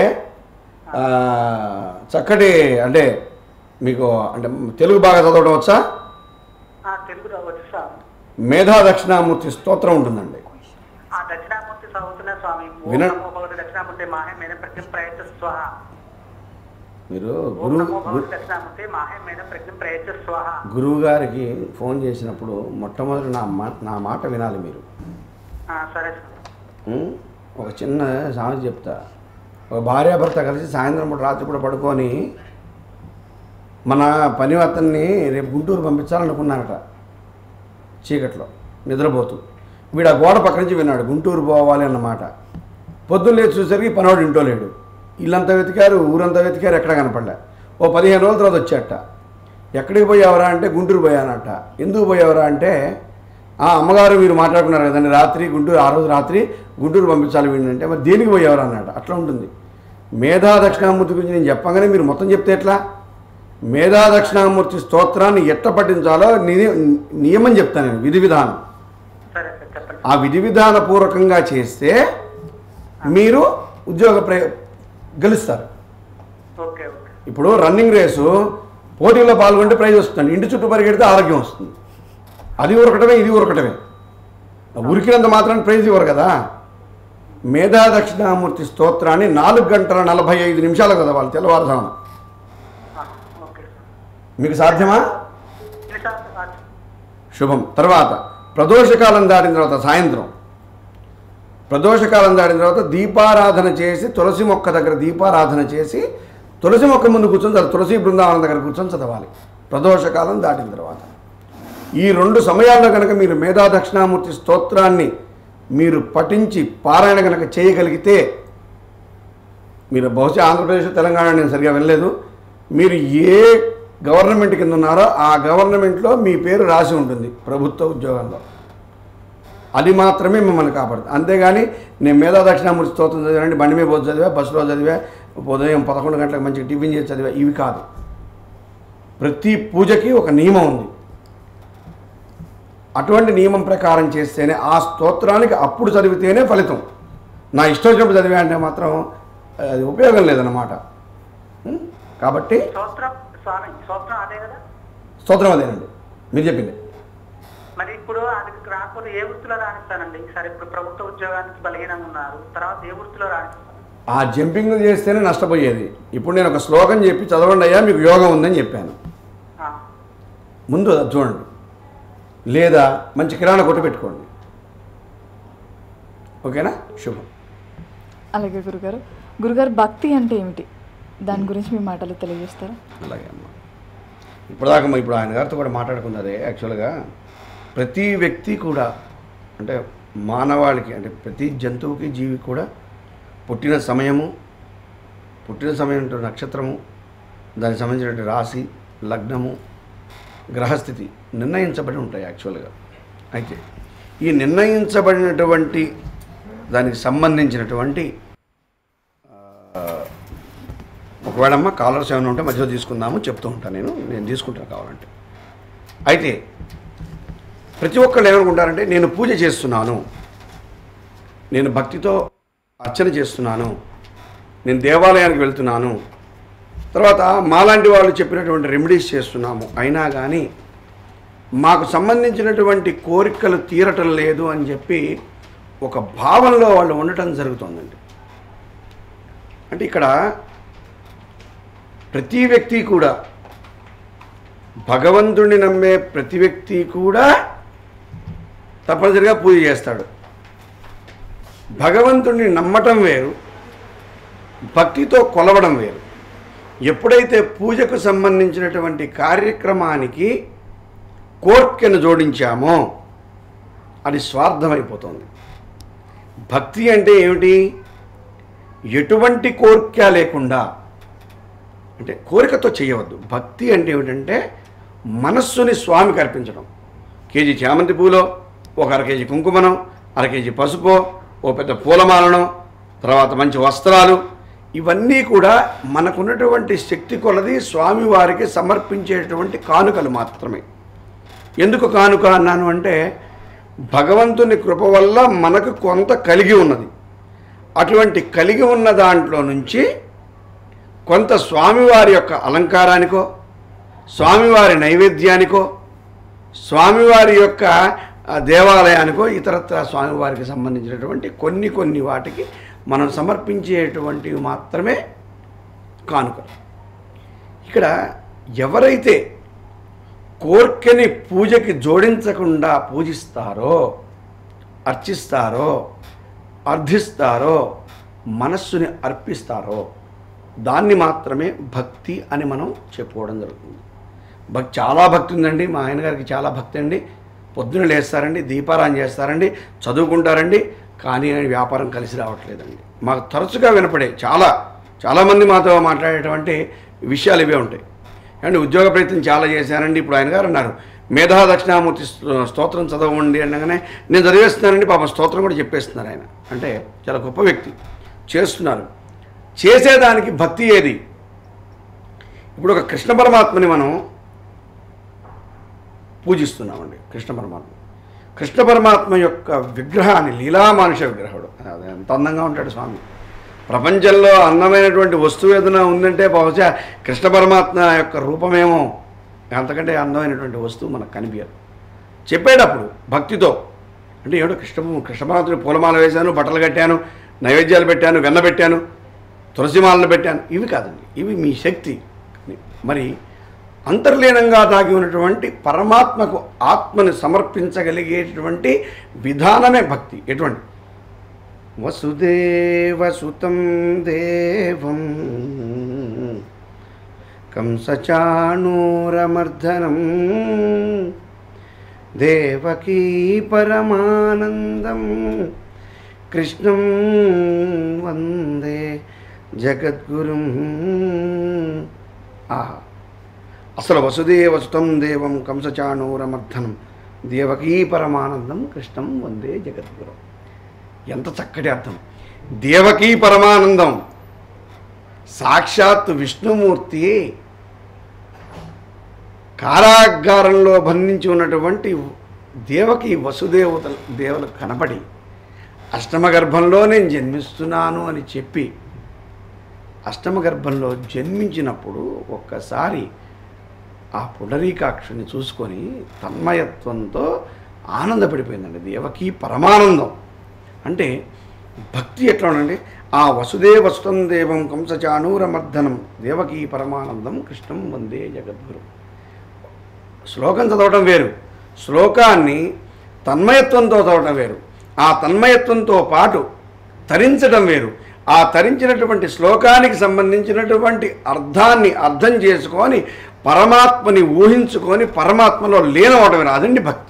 చక్కటి అంటే మీకు అంటే తెలుగు బాగా చదవడం వచ్చా? తెలుగు రావచ్చు సార్. మేధా దక్షిణామూర్తి స్తోత్రం ఉంటుందండి. దక్షిణామూర్తి చదువుతున్నా స్వామి. దక్షిణామూర్తి మాహే మేన ప్రజ్ఞ ప్రయత్న స్వాహ. మీరు దక్షిణామూర్తి మాహే మేన ప్రజ్ఞ ప్రయత్న స్వాహ. గురువు గారికి ఫోన్ చేసినప్పుడు మొట్టమొదటి నా మాట వినాలి మీరు. సరే సార్. ఒక చిన్న సామెత చెప్తా. ఒక భార్యాభర్త కలిసి సాయంత్రం పూట రాత్రి పూట పడుకొని మన పని అతన్ని రేపు గుంటూరు పంపించాలనుకున్నారట. చీకట్లో నిద్రపోతూ వీడు ఆ గోడ పక్క నుంచి విన్నాడు గుంటూరు పోవాలి అన్నమాట. పొద్దున్న లేచి చూసరికి పనివాడు ఇంట్లో లేడు. ఇల్లంతా వెతికారు, ఊరంతా వెతికారు, ఎక్కడ కనపడలే. ఓ 15 రోజుల తర్వాత వచ్చాట. ఎక్కడికి పోయావరా అంటే గుంటూరు పోయానట. ఎందుకు పోయావరా అంటే అమ్మగారు మీరు మాట్లాడుకున్నారు కదండి రాత్రి గుంటూరు, ఆ రోజు రాత్రి గుంటూరు పంపించాలి వీడినంటే మరి దేనికి పోయేవారు అన్నాడు. అట్లా ఉంటుంది. మేధా దక్షిణామూర్తి గురించి నేను చెప్పగానే మీరు మొత్తం చెప్తే ఎట్లా? మేధా దక్షిణామూర్తి స్తోత్రాన్ని ఎట్ట పఠించాలో నియమం చెప్తాను నేను, విధి విధానం. ఆ విధి విధాన పూర్వకంగా చేస్తే మీరు గెలుస్తారు. ఇప్పుడు రన్నింగ్ రేసు పోటీలో పాల్గొంటే ప్రైజ్ వస్తుంది, ఇంటి చుట్టూ పరిగెడితే ఆరోగ్యం వస్తుంది. అది ఉరకటమే ఇది ఉరకటమే. ఉరికినంత మాత్రాన్ని ప్రైజ్ ఇవ్వరు కదా. మేధా దక్షిణామూర్తి స్తోత్రాన్ని 4 గంటల 45 నిమిషాలు చదవాలి తెల్లవారుజామున. మీకు సాధ్యమా? శుభం. తర్వాత ప్రదోషకాలం దాటిన తర్వాత సాయంత్రం ప్రదోషకాలం దాటిన తర్వాత దీపారాధన చేసి తులసి మొక్క దగ్గర దీపారాధన చేసి తులసి మొక్క ముందు కూర్చొని తులసి బృందావనం దగ్గర కూర్చొని చదవాలి ప్రదోషకాలం దాటిన తర్వాత. ఈ 2 సమయాల్లో కనుక మీరు మేధా దక్షిణామూర్తి స్తోత్రాన్ని మీరు పఠించి పారాయణ కనుక చేయగలిగితే మీరు బహుశా ఆంధ్రప్రదేశ్ తెలంగాణ నేను సరిగా వెళ్ళలేదు, మీరు ఏ గవర్నమెంట్ కింద ఉన్నారో ఆ గవర్నమెంట్లో మీ పేరు రాసి ఉంటుంది ప్రభుత్వ ఉద్యోగంలో. అది మాత్రమే మిమ్మల్ని కాపాడుతుంది. అంతేగాని నేను మేధా దక్షిణామూర్తి స్తోత్రం చదివానండి, బండి మీద పోతే చదివా, బస్సులో చదివా, ఉదయం 11 గంటలకు మంచిగా టిఫిన్ చేసి చదివా, ఇవి కాదు. ప్రతి పూజకి ఒక నియమం ఉంది. అటువంటి నియమం ప్రకారం చేస్తేనే ఆ స్తోత్రానికి అప్పుడు చదివితేనే ఫలితం. నా ఇష్టం వచ్చినప్పుడు చదివా అంటే మాత్రం అది ఉపయోగం లేదన్నమాట. కాబట్టి స్తోత్రం అదేనండి మీరు చెప్పింది. మరి ఇప్పుడు అది రాకపోతే ఏ వృత్తిలో రాణిస్తానండి? సరే ఇప్పుడు ప్రభుత్వ ఉద్యోగానికి బలహీనంగా ఉన్నారు, తర్వాత ఏ వృత్తిలో రాణిస్తాను? ఆ జంపింగ్ చేస్తేనే నష్టపోయేది. ఇప్పుడు నేను ఒక శ్లోకం చెప్పి చదవండి అయ్యా మీకు యోగం ఉందని చెప్పాను, ముందు చూడండి. లేదా మంచి కిరాణా కొట్టు పెట్టుకోండి. ఓకేనా? శుభం. అలాగే గురుగారు భక్తి అంటే ఏమిటి, దాని గురించి మీ మాటలు తెలియజేస్తారా? అలాగే అమ్మ. ఇప్పుడు ఆయన గారితో కూడా మాట్లాడుకున్నదే. యాక్చువల్గా ప్రతి వ్యక్తి కూడా అంటే మానవాళికి అంటే ప్రతి జంతువుకి జీవి కూడా పుట్టిన సమయం నక్షత్రము, దానికి సంబంధించినటువంటి రాశి, లగ్నము, గ్రహస్థితి నిర్ణయించబడి ఉంటాయి యాక్చువల్గా. అయితే ఈ నిర్ణయించబడినటువంటి దానికి సంబంధించినటువంటి ఒకవేళ కాలర్స్ ఏమైనా ఉంటే మధ్యలో తీసుకుందాము చెప్తూ ఉంటాను, నేను తీసుకుంటాను కావాలంటే. అయితే ప్రతి ఒక్కళ్ళు ఏమనుకుంటారంటే నేను పూజ చేస్తున్నాను, నేను భక్తితో అర్చన చేస్తున్నాను, నేను దేవాలయానికి వెళ్తున్నాను, తర్వాత మాలాంటి వాళ్ళు చెప్పినటువంటి రెమెడీస్ చేస్తున్నాము, అయినా కానీ మాకు సంబంధించినటువంటి కోరికలు తీరటం లేదు అని చెప్పి ఒక భావనలో వాళ్ళు ఉండటం జరుగుతుందండి. అంటే ఇక్కడ ప్రతి వ్యక్తి కూడా భగవంతుడిని నమ్మే ప్రతి వ్యక్తి కూడా తప్పనిసరిగా పూజ చేస్తాడు. భగవంతుడిని నమ్మటం వేరు, భక్తితో కొలవడం వేరు. ఎప్పుడైతే పూజకు సంబంధించినటువంటి కార్యక్రమానికి కోర్కెను జోడించామో అది స్వార్థమైపోతుంది. భక్తి అంటే ఏమిటి? ఎటువంటి కోరిక లేకుండా, అంటే కోరికతో చేయవద్దు. భక్తి అంటే ఏమిటంటే మనస్సుని స్వామికి అర్పించడం. కేజీ చామంతి పూలో, ఒక 1/2 కేజీ కుంకుమనో, 1/2 కేజీ పసుపో, ఓ పెద్ద పూలమాలనో, తర్వాత మంచి వస్త్రాలు, ఇవన్నీ కూడా మనకున్నటువంటి శక్తి కొలది స్వామివారికి సమర్పించేటువంటి కానుకలు మాత్రమే. ఎందుకు కానుక అన్నాను అంటే భగవంతుని కృప వల్ల మనకు కొంత కలిగి ఉన్నది. అటువంటి కలిగి ఉన్న దాంట్లో నుంచి కొంత స్వామివారి యొక్క అలంకారానికో, స్వామివారి నైవేద్యానికో, స్వామివారి యొక్క దేవాలయానికో, ఇతరత్ర స్వామివారికి సంబంధించినటువంటి కొన్ని వాటికి మనం సమర్పించేటువంటివి మాత్రమే కానుకలు. ఇక్కడ ఎవరైతే కోర్కెని పూజకి జోడించకుండా పూజిస్తారో, అర్చిస్తారో, అర్థిస్తారో, మనస్సుని అర్పిస్తారో దాన్ని మాత్రమే భక్తి అని మనం చెప్పుకోవడం జరుగుతుంది. చాలా భక్తి ఉందండి, మా ఆయన గారికి చాలా భక్తి అండి, పొద్దున లేస్తారండి, దీపారాయణ చేస్తారండి, చదువుకుంటారండి, కానీ వ్యాపారం కలిసి రావట్లేదండి. మాకు తరచుగా వినపడే చాలామంది మాతో మాట్లాడేటువంటి విషయాలు ఇవే ఉంటాయి. అండ్ ఉద్యోగ ప్రయత్నం చాలా చేశానండి. ఇప్పుడు ఆయన గారు అన్నారు మేధా దక్షిణామూర్తి స్తోత్రం చదవండి అనగానే నేను చదివేస్తున్నానండి, పాపం స్తోత్రం కూడా చెప్పేస్తున్నారు ఆయన. అంటే చాలా గొప్ప వ్యక్తి, చేస్తున్నారు. చేసేదానికి భక్తి ఏది? ఇప్పుడు ఒక కృష్ణ పరమాత్మని మనం పూజిస్తున్నామండి. కృష్ణ పరమాత్మ యొక్క విగ్రహాన్ని, లీలామానుష విగ్రహుడు, ఎంత అందంగా ఉంటాడు స్వామి. ప్రపంచంలో అందమైనటువంటి వస్తువు ఏదైనా ఉందంటే బహుశా కృష్ణ పరమాత్మ యొక్క రూపమేమో, అంతకంటే అందమైనటువంటి వస్తువు మనకు కనిపించదు. చెప్పేటప్పుడు భక్తితో, అంటే ఏడో కృష్ణ పరమాత్ముని పూలమాల వేశాను, బట్టలు కట్టాను, నైవేద్యాలు పెట్టాను, వెన్న పెట్టాను, తులసిమాలను పెట్టాను, ఇవి కాదండి. ఇవి మీ శక్తి. మరి అంతర్లీనంగా దాగి ఉన్నటువంటి పరమాత్మకు ఆత్మని సమర్పించగలిగేటువంటి విధానమే భక్తి. ఎటువంటి వసుదేవసుతం దేవం కంసచాణూరమర్దనం దేవకీ పరమానందం కృష్ణం వందే జగద్గురుం. ఆహా, అసలు వసుదేవసుతం దేవం కంసచాణూరమర్దనం దేవకీ పరమానందం కృష్ణం వందే జగద్గురు. ఎంత చక్కటి అర్థం! దేవకీ పరమానందం సాక్షాత్ విష్ణుమూర్తి కారాగారంలో బంధించి ఉన్నటువంటి దేవకి దేవులకు కనపడి అష్టమ గర్భంలో నేను జన్మిస్తున్నాను అని చెప్పి అష్టమ గర్భంలో జన్మించినప్పుడు ఒక్కసారి ఆ పుండరీకాక్షుని చూసుకొని తన్మయత్వంతో ఆనందపడిపోయిందండి. దేవకీ పరమానందం అంటే భక్తి ఎట్లా ఉండండి. ఆ వసుదేవసుతం దేవం కంసచాణూరమర్దనం దేవకీ పరమానందం కృష్ణం వందే జగద్గురు. శ్లోకం చదవటం వేరు, శ్లోకాన్ని తన్మయత్వంతో చదవటం వేరు. ఆ తన్మయత్వంతో పాటు తరించడం వేరు. ఆ తరించినటువంటి శ్లోకానికి సంబంధించినటువంటి అర్థాన్ని అర్థం చేసుకొని పరమాత్మని ఊహించుకొని పరమాత్మలో లీనమవటమే రాదండి భక్తి.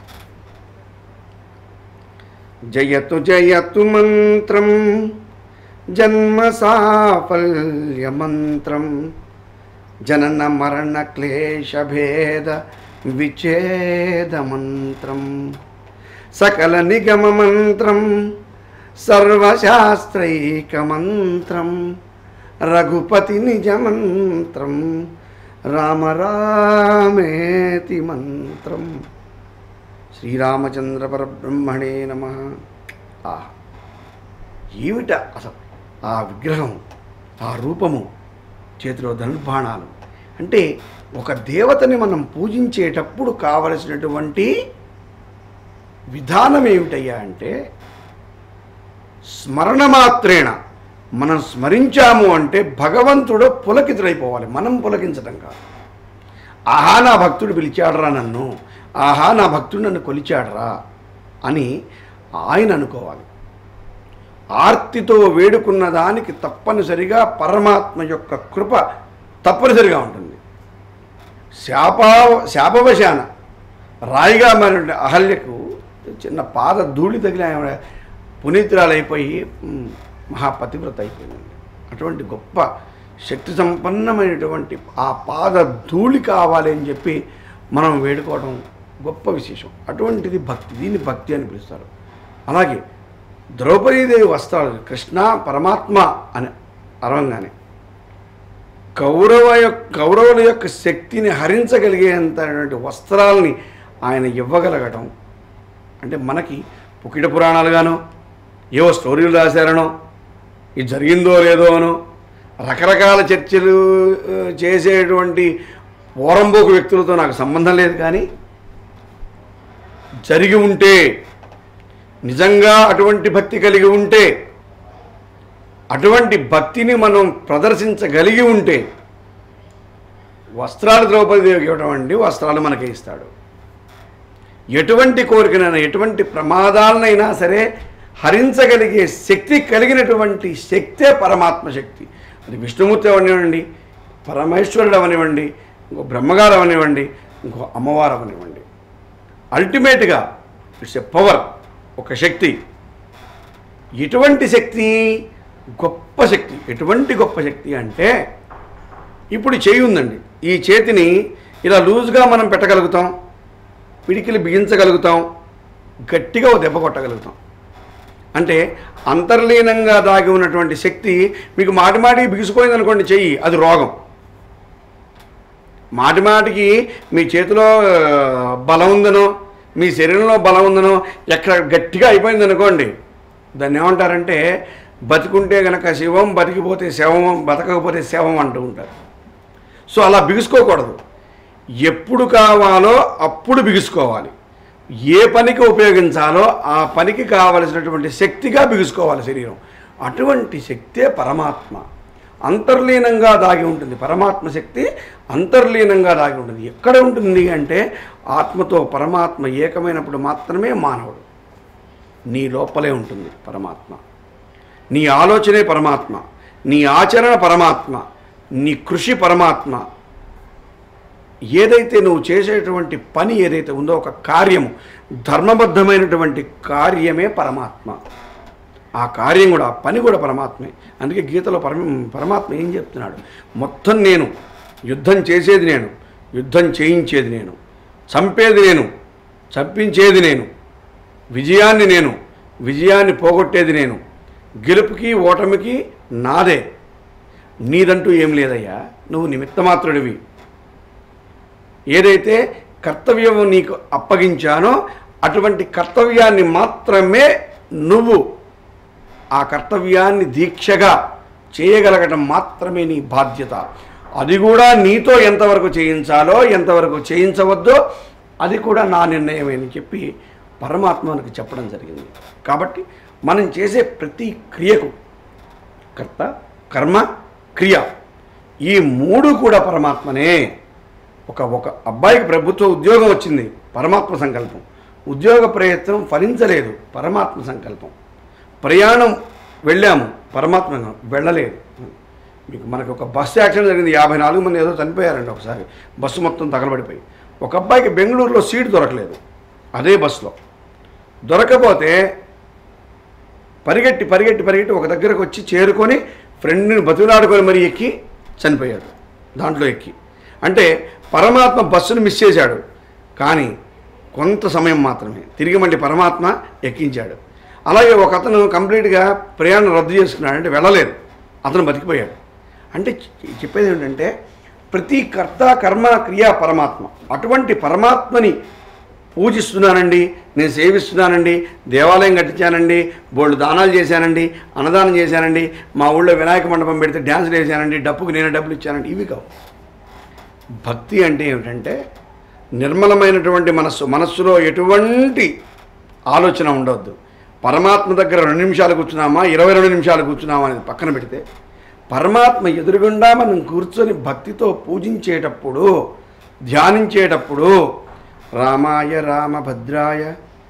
జయతు జయతు మంత్రం జన్మ సాఫల్య మంత్రం జనన మరణ క్లేశ భేద విఛేద మంత్రం సకల నిగమ మంత్రం సర్వశాస్త్రైక మంత్రం రఘుపతి నిజ మంత్రం రామ రామేతి మంత్రం శ్రీరామచంద్ర పరబ్రహ్మణే నమః. ఏమిట అసలు ఆ విగ్రహం, ఆ రూపము, చేతిలో ధనుర్బాణాలు అంటే ఒక దేవతని మనం పూజించేటప్పుడు కావలసినటువంటి విధానం ఏమిటయ్యా అంటే స్మరణ మాత్రేణ మనం స్మరించాము అంటే భగవంతుడు పులకితుడైపోవాలి, మనం పులకించటం కాదు. ఆహా నా భక్తుడు పిలిచాడరా నన్ను, ఆహా నా భక్తుడు నన్ను కొలిచాడరా అని ఆయన అనుకోవాలి. ఆర్తితో వేడుకున్న దానికి తప్పనిసరిగా పరమాత్మ యొక్క కృప తప్పనిసరిగా ఉంటుంది. శాపవశాన రాయిగా మారిన అహల్యకు చిన్న పాద ధూళి తగిలి ఆమె పునీతురాలైపోయి మహాపతివ్రత అయిపోయిందండి. అటువంటి గొప్ప శక్తి సంపన్నమైనటువంటి ఆ పాద ధూళి కావాలి అని చెప్పి మనం వేడుకోవడం గొప్ప విశేషం. అటువంటిది భక్తి, దీన్ని భక్తి అని పిలుస్తారు. అలాగే ద్రౌపదీదేవి వస్త్రాలు కృష్ణ పరమాత్మ అని అరవంగానే కౌరవుల యొక్క శక్తిని హరించగలిగేంతటువంటి వస్త్రాలని ఆయన ఇవ్వగలగడం అంటే మనకి పుకిట పురాణాలుగానో ఏవో స్టోరీలు రాశారనో ఇది జరిగిందో లేదో అనో రకరకాల చర్చలు చేసేటువంటి పోరంబోకు వ్యక్తులతో నాకు సంబంధం లేదు. కానీ జరిగి ఉంటే, నిజంగా అటువంటి భక్తి కలిగి ఉంటే, అటువంటి భక్తిని మనం ప్రదర్శించగలిగి ఉంటే వస్త్రాలు ద్రౌపదీదేవికి ఇవ్వడం అండి, వస్త్రాలు మనకే ఇస్తాడు. ఎటువంటి కోరికనైనా ఎటువంటి ప్రమాదాలనైనా సరే హరించగలిగే శక్తి కలిగినటువంటి శక్తే పరమాత్మ శక్తి. అది విష్ణుమూర్తి అవనివ్వండి, పరమేశ్వరుడు అవనివ్వండి, ఇంకో బ్రహ్మగారు అవనివ్వండి, ఇంకో అమ్మవారు అవనివ్వండి, అల్టిమేట్గా ఇట్స్ ఎ పవర్, ఒక శక్తి. ఎటువంటి శక్తి? గొప్ప శక్తి. ఎటువంటి గొప్ప శక్తి అంటే, ఇప్పుడు చేయి ఉందండి, ఈ చేతిని ఇలా లూజ్గా మనం పెట్టగలుగుతాం, పిడికిలు బిగించగలుగుతాం, గట్టిగా ఓ దెబ్బ కొట్టగలుగుతాం. అంటే అంతర్లీనంగా దాగి ఉన్నటువంటి శక్తి మీకు మాటిమాటికి బిగిసిపోయింది అనుకోండి చెయ్యి, అది రోగం. మాటిమాటికి మీ చేతిలో బలం ఉందనో, మీ శరీరంలో బలం ఉందనో, ఎక్కడ గట్టిగా అయిపోయింది అనుకోండి, దాన్ని ఏమంటారంటే బతికుంటే గనక శివం, బతికిపోతే శవం, బతకకపోతే శవం అంటూ ఉంటారు. సో అలా బిగుసుకోకూడదు. ఎప్పుడు కావాలో అప్పుడు బిగుసుకోవాలి. ఏ పనికి ఉపయోగించాలో ఆ పనికి కావలసినటువంటి శక్తిగా బిగుసుకోవాలి శరీరం. అటువంటి శక్తే పరమాత్మ. అంతర్లీనంగా దాగి ఉంటుంది. పరమాత్మ శక్తి అంతర్లీనంగా దాగి ఉంటుంది. ఎక్కడ ఉంటుంది అంటే ఆత్మతో పరమాత్మ ఏకమైనప్పుడు మాత్రమే మానవుడు. నీ లోపలే ఉంటుంది పరమాత్మ. నీ ఆలోచనే పరమాత్మ, నీ ఆచరణ పరమాత్మ, నీ కృషి పరమాత్మ. ఏదైతే నువ్వు చేసేటువంటి పని ఏదైతే ఉందో, ఒక కార్యము, ధర్మబద్ధమైనటువంటి కార్యమే పరమాత్మ. ఆ కార్యం కూడా, ఆ పని కూడా పరమాత్మే. అందుకే గీతలో పరమాత్మ ఏం చెప్తున్నాడు? మొత్తం నేను, యుద్ధం చేసేది నేను, యుద్ధం చేయించేది నేను, చంపేది నేను, చంపించేది నేను, విజయాన్ని నేను, విజయాన్ని పోగొట్టేది నేను, గెలుపుకి ఓటమికి నాదే, నీదంటూ ఏం లేదయ్యా, నువ్వు నిమిత్తమాత్రుడివి. ఏదైతే కర్తవ్యం నీకు అప్పగించానో అటువంటి కర్తవ్యాన్ని మాత్రమే నువ్వు, ఆ కర్తవ్యాన్ని దీక్షగా చేయగలగటం మాత్రమే నీ బాధ్యత. అది కూడా నీతో ఎంతవరకు చేయించాలో, ఎంతవరకు చేయించవద్దో అది కూడా నా నిర్ణయమే అని చెప్పి పరమాత్మ మనకు చెప్పడం జరిగింది. కాబట్టి మనం చేసే ప్రతి క్రియకు కర్త, కర్మ, క్రియ, ఈ మూడు కూడా పరమాత్మనే. ఒక అబ్బాయికి ప్రభుత్వ ఉద్యోగం వచ్చింది, పరమాత్మ సంకల్పం. ఉద్యోగ ప్రయత్నం ఫలించలేదు, పరమాత్మ సంకల్పం. ప్రయాణం వెళ్ళాము, పరమాత్మ వెళ్ళలేదు. మీకు మనకు ఒక బస్సు యాక్సిడెంట్ జరిగింది, 54 మంది ఏదో చనిపోయారండి ఒకసారి, బస్సు మొత్తం తగలబడిపోయి. ఒక అబ్బాయికి బెంగళూరులో సీటు దొరకలేదు, అదే బస్సులో దొరకపోతే పరిగెట్టి పరిగెట్టి పరిగెట్టి ఒక దగ్గరకు వచ్చి చేరుకొని ఫ్రెండ్ని బతులాడుకొని మరీ ఎక్కి చనిపోయాడు దాంట్లో ఎక్కి. అంటే పరమాత్మ బస్సును మిస్ చేశాడు, కానీ కొంత సమయం మాత్రమే, తిరిగి మళ్ళీ పరమాత్మ ఎక్కించాడు. అలాగే ఒక అతను కంప్లీట్గా ప్రయాణం రద్దు చేసుకున్నాడు, అంటే వెళ్ళలేదు, అతను బతికిపోయాడు. అంటే చెప్పేది ఏంటంటే ప్రతి కర్త, కర్మ, క్రియ పరమాత్మ. అటువంటి పరమాత్మని పూజిస్తున్నానండి, నేను సేవిస్తున్నానండి, దేవాలయం కట్టించానండి, బోళ్ళు దానాలు చేశానండి, అన్నదానం చేశానండి, మా ఊళ్ళో వినాయక మండపం పెడితే డ్యాన్సులు వేసానండి, డప్పుకు నేనే డబ్బులు ఇచ్చానండి, ఇవి కావు. భక్తి అంటే ఏమిటంటే నిర్మలమైనటువంటి మనస్సులో ఎటువంటి ఆలోచన ఉండవద్దు. పరమాత్మ దగ్గర 2 నిమిషాలు కూర్చున్నామా, 22 నిమిషాలు కూర్చున్నామా అనేది పక్కన పెడితే, పరమాత్మ ఎదురుగుండా మనం కూర్చొని భక్తితో పూజించేటప్పుడు, ధ్యానించేటప్పుడు రామాయ రామభద్రాయ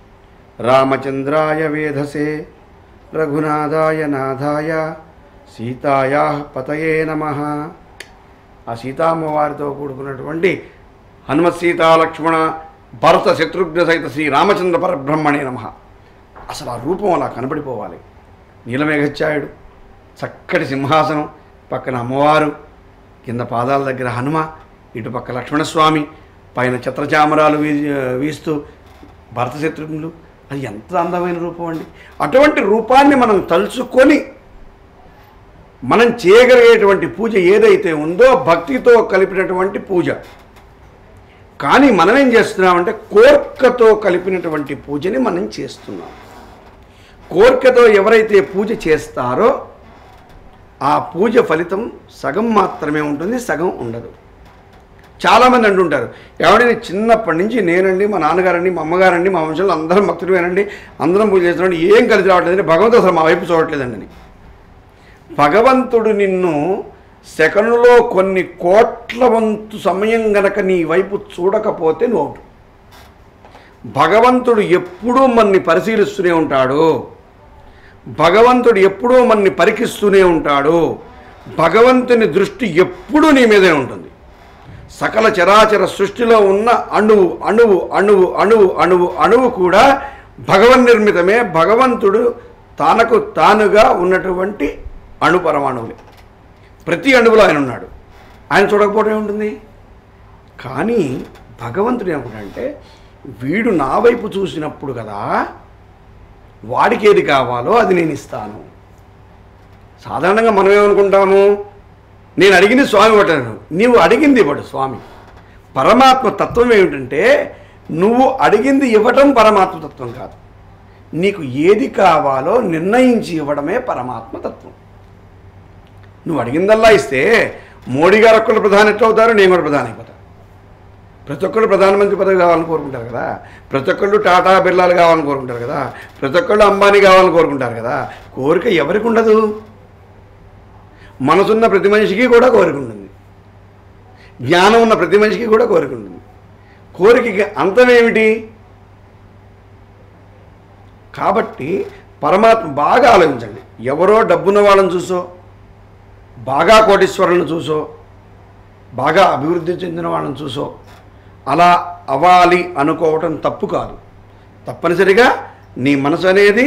రామచంద్రాయ వేధసే రఘునాథాయ నాథాయ సీతాయా పతయే నమః. ఆ సీతామ్మవారితో కూడుకున్నటువంటి హనుమత్ సీతా లక్ష్మణ భరత శత్రుఘ్న సహిత శ్రీ రామచంద్ర పరబ్రహ్మణే నమః. అసలు ఆ రూపం అలా కనబడిపోవాలి. నీలమేఘఛాయుడు, చక్కటి సింహాసనం, పక్కన అమ్మవారు, కింద పాదాల దగ్గర హనుమ, ఇటుపక్క లక్ష్మణస్వామి, పైన ఛత్రచామరాలు వీస్తూ భరత శత్రుఘ్నులు. అది ఎంత అందమైన రూపం అండి. అటువంటి రూపాన్ని మనం తలుచుకొని మనం చేయగలిగేటువంటి పూజ ఏదైతే ఉందో భక్తితో కలిపినటువంటి పూజ. కానీ మనం ఏం చేస్తున్నామంటే కోర్కతో కలిపినటువంటి పూజని మనం చేస్తున్నాం. కోర్కతో ఎవరైతే పూజ చేస్తారో ఆ పూజ ఫలితం సగం మాత్రమే ఉంటుంది, సగం ఉండదు. చాలామంది అంటుంటారు, ఎవడైనా చిన్నప్పటి నుంచి నేనండి, మా నాన్నగారండి, మా అమ్మగారండి, మా వంశంలో అందరం భక్తులేనండి, అందరం పూజ చేస్తున్నాండి, ఏం కలిసి రావట్లేదండి, భగవంతుడు అసలు మా వైపు చూడట్లేదండి. భగవంతుడు నిన్ను సెకనులో కొన్ని కోట్ల వంతు సమయం గనక నీ వైపు చూడకపోతే నువ్వు అవుట్. భగవంతుడు ఎప్పుడూ మనని పరిశీలిస్తూనే ఉంటాడు. భగవంతుడు ఎప్పుడూ మనని పరీక్షిస్తూనే ఉంటాడు. భగవంతుని దృష్టి ఎప్పుడూ నీ మీదే ఉంటుంది. సకల చరాచర సృష్టిలో ఉన్న అణువు అణువు అణువు అణువు అణువు అణువు కూడా భగవన్నిర్మితమే. భగవంతుడు తనకు తానుగా ఉన్నటువంటి అణుపరమాణువులే. ప్రతి అణువులో ఆయన ఉన్నాడు. ఆయన చూడకపోవడం ఏముంటుంది? కానీ భగవంతుడు ఏమంటాడంటే, వీడు నా వైపు చూసినప్పుడు కదా వాడికి ఏది కావాలో అది నేను ఇస్తాను. సాధారణంగా మనం ఏమనుకుంటాము, నేను అడిగింది స్వామి ఇవ్వటను, నీవు అడిగింది ఇవ్వడు స్వామి. పరమాత్మ తత్వం ఏమిటంటే, నువ్వు అడిగింది ఇవ్వటం పరమాత్మ తత్వం కాదు. నీకు ఏది కావాలో నిర్ణయించి ఇవ్వడమే పరమాత్మ తత్వం. నువ్వు అడిగిందల్లా ఇస్తే మోడీ గారు ఒక్కళ్ళు ప్రధాని ఎట్లా అవుతారో నేను కూడా ప్రధాని అయిపోతాను. ప్రతి ఒక్కళ్ళు ప్రధానమంత్రి పదవి కావాలని కోరుకుంటారు కదా, ప్రతి ఒక్కళ్ళు టాటా బిర్లాలు కావాలని కోరుకుంటారు కదా, ప్రతి ఒక్కళ్ళు అంబానీ కావాలని కోరుకుంటారు కదా. కోరిక ఎవరికి ఉండదు? మనసున్న ప్రతి మనిషికి కూడా కోరిక ఉంటుంది. జ్ఞానం ఉన్న ప్రతి మనిషికి కూడా కోరిక ఉంటుంది. కోరికకి అంతమేమిటి? కాబట్టి పరమాత్మ బాగా ఆలోచించండి. ఎవరో డబ్బున్న వాళ్ళని చూసో, బాగా కోటీశ్వరులను చూసో, బాగా అభివృద్ధి చెందిన వాళ్ళని చూసో అలా అవ్వాలి అనుకోవటం తప్పు కాదు. తప్పనిసరిగా నీ మనసు అనేది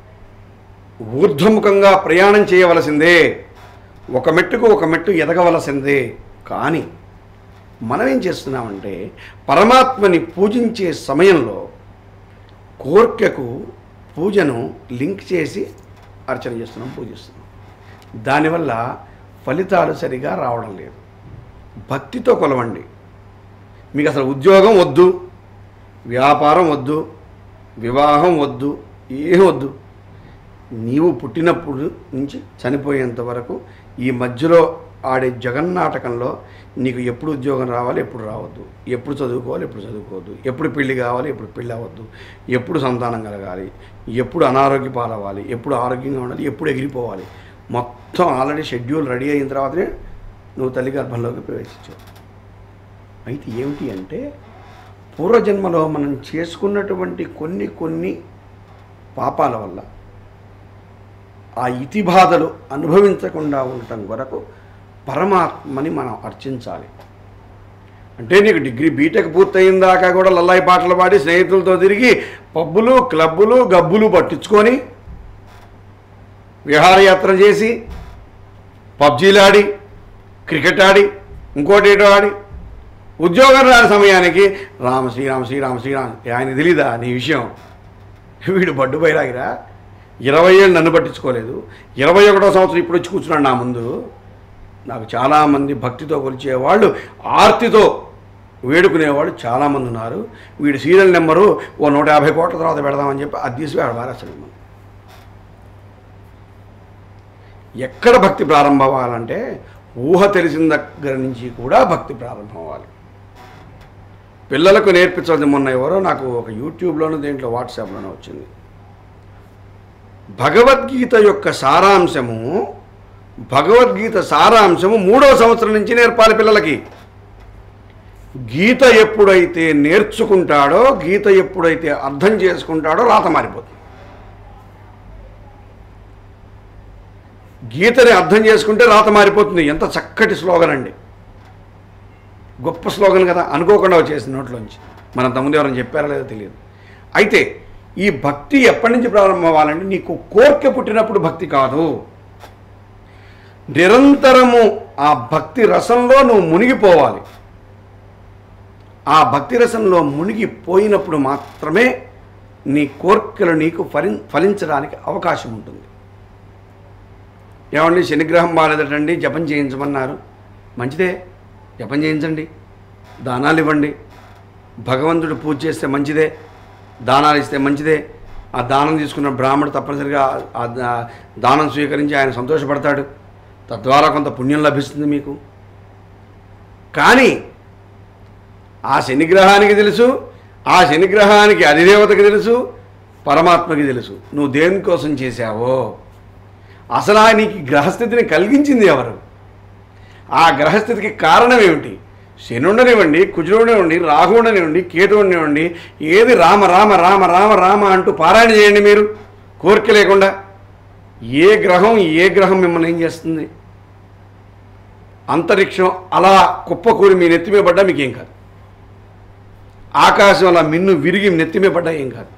ఊర్ధ్వముఖంగా ప్రయాణం చేయవలసిందే. ఒక మెట్టుకు ఒక మెట్టు ఎదగవలసిందే. కానీ మనం ఏం చేస్తున్నామంటే, పరమాత్మని పూజించే సమయంలో కోర్కెకు పూజను లింక్ చేసి అర్చన చేస్తున్నాం, పూజిస్తున్నాం. దానివల్ల ఫలితాలు సరిగా రావడం లేదు. భక్తితో కొలవండి. మీకు అసలు ఉద్యోగం వద్దు, వ్యాపారం వద్దు, వివాహం వద్దు, ఏం వద్దు. నీవు పుట్టినప్పుడు నుంచి చనిపోయేంత వరకు ఈ మధ్యలో ఆడే జగన్నాటకంలో నీకు ఎప్పుడు ఉద్యోగం రావాలి, ఎప్పుడు రావద్దు, ఎప్పుడు చదువుకోవాలి, ఎప్పుడు చదువుకోవద్దు, ఎప్పుడు పెళ్లి కావాలి, ఎప్పుడు పెళ్ళి అవ్వద్దు, ఎప్పుడు సంతానం కలగాలి, ఎప్పుడు అనారోగ్య పాలవ్వాలి, ఎప్పుడు ఆరోగ్యంగా ఉండాలి, ఎప్పుడు ఎగిరిపోవాలి, మొత్తం ఆల్రెడీ షెడ్యూల్ రెడీ అయిన తర్వాతనే నువ్వు తల్లి గర్భంలోకి ప్రవేశించావు. అయితే ఏమిటి అంటే, పూర్వజన్మలో మనం చేసుకున్నటువంటి కొన్ని పాపాల వల్ల ఆ ఇతి బాధలు అనుభవించకుండా ఉండటం వరకు పరమాత్మని మనం అర్చించాలి. అంటే నీకు డిగ్రీ బీటెక్ పూర్తయిన దాకా కూడా లల్లాయి పాటలు పాడి స్నేహితులతో తిరిగి పబ్బులు క్లబ్బులు గబ్బులు పట్టించుకొని విహారయాత్ర చేసి పబ్జీలు ఆడి క్రికెట్ ఆడి ఇంకోటి ఏటో ఆడి ఉద్యోగం రాని సమయానికి రామ శ్రీరామ శ్రీరామ శ్రీరామ ఆయన తెలీదా నీ విషయం? వీడు బడ్డు బయలాగిరా, 20 ఏళ్ళు నన్ను పట్టించుకోలేదు, 21వ సంవత్సరం ఇప్పుడు వచ్చి కూర్చున్నాడు నా ముందు. నాకు చాలామంది భక్తితో కొలిచేవాళ్ళు, ఆర్తితో వేడుకునేవాళ్ళు చాలామంది ఉన్నారు. వీడి సీరియల్ నెంబరు 150 కోట్ల తర్వాత పెడదామని చెప్పి అది తీసి వాడు మారేస్తాడు. ఎక్కడ భక్తి ప్రారంభం అవ్వాలంటే ఊహ తెలిసిన దగ్గర నుంచి కూడా భక్తి ప్రారంభం అవ్వాలి. పిల్లలకు నేర్పించాల్సింది, మొన్న ఎవరో నాకు ఒక యూట్యూబ్లోనూ దేంట్లో వాట్సాప్లోనూ వచ్చింది, భగవద్గీత యొక్క సారాంశము 3వ సంవత్సరం నుంచి నేర్పాలి పిల్లలకి. గీత ఎప్పుడైతే నేర్చుకుంటాడో, గీత ఎప్పుడైతే అర్థం చేసుకుంటాడో రాత మారిపోతుంది. గీతని అర్థం చేసుకుంటే రాత మారిపోతుంది. ఎంత చక్కటి స్లోగన్ అండి, గొప్ప స్లోగన్ కదా, అనుకోకుండా వచ్చేసింది నోట్లోంచి. మనం తమ్ముడు ఎవరైనా చెప్పారో లేదో తెలియదు. అయితే ఈ భక్తి ఎప్పటి నుంచి ప్రారంభం అవ్వాలంటే, నీకు కోరిక పుట్టినప్పుడు భక్తి కాదు, నిరంతరము ఆ భక్తి రసంలో నువ్వు మునిగిపోవాలి. ఆ భక్తి రసంలో మునిగిపోయినప్పుడు మాత్రమే నీ కోరికలు నీకు ఫలించడానికి అవకాశం ఉంటుంది. ఏమండి శనిగ్రహం బాగాలేదటండి, జపం చేయించమన్నారు. మంచిదే, జపం చేయించండి, దానాలు ఇవ్వండి. భగవంతుడు పూజ చేస్తే మంచిదే, దానాలు ఇస్తే మంచిదే. ఆ దానం తీసుకున్న బ్రాహ్మణుడు తప్పనిసరిగా ఆ దానం స్వీకరించి ఆయన సంతోషపడతాడు, తద్వారా కొంత పుణ్యం లభిస్తుంది మీకు. కానీ ఆ శనిగ్రహానికి తెలుసు, ఆ శనిగ్రహానికి అధిదేవతకి తెలుసు, పరమాత్మకి తెలుసు నువ్వు దేనికోసం చేశావో. అసలు నీకు గ్రహస్థితిని కలిగించింది ఎవరు? ఆ గ్రహస్థితికి కారణం ఏమిటి? శని ఉండనివ్వండి, కుజుడు ఉండనివ్వండి, రాహు ఉండనివ్వండి, కేతు ఉండనివ్వండి, ఏది రామ రామ రామ రామ రామ అంటూ పారాయణ చేయండి మీరు, కోరిక లేకుండా. ఏ గ్రహం మిమ్మల్ని ఏం చేస్తుంది? అంతరిక్షం అలా కుప్పకూరి మీ నెత్తిమే పడ్డా మీకేం కాదు, ఆకాశం అలా మిన్ను విరిగి నెత్తిమే పడ్డా ఏం కాదు.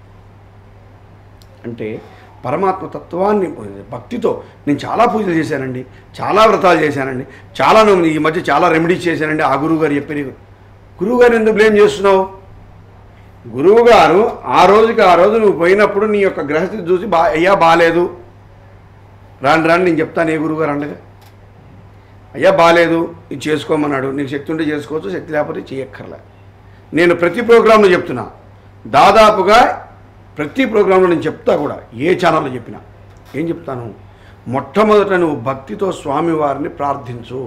అంటే పరమాత్మ తత్వాన్ని భక్తితో నేను చాలా పూజలు చేశానండి, చాలా వ్రతాలు చేశానండి, చాలా ఈ మధ్య చాలా రెమెడీస్ చేశానండి. ఆ గురువుగారు చెప్పారు. గురువుగారు ఎందుకు బ్లేమ్ చేస్తున్నావు? గురువుగారు ఆ రోజు నువ్వు పోయినప్పుడు నీ యొక్క గ్రహస్థితి చూసి అయ్యా బాగాలేదు, రాండి నేను చెప్తాను. ఏ గురువుగారు అండగా అయ్యా బాగాలేదు ఇది చేసుకోమన్నాడు. నీకు శక్తి ఉంటే చేసుకోవచ్చు, శక్తి లేకపోతే చేయక్కర్లే. నేను ప్రతి ప్రోగ్రాంలో చెప్తున్నా, దాదాపుగా ప్రతి ప్రోగ్రాంలో నేను చెప్తా కూడా. ఏ ఛానల్లో చెప్పినా ఏం చెప్తాను? మొట్టమొదట నువ్వు భక్తితో స్వామివారిని ప్రార్థించు.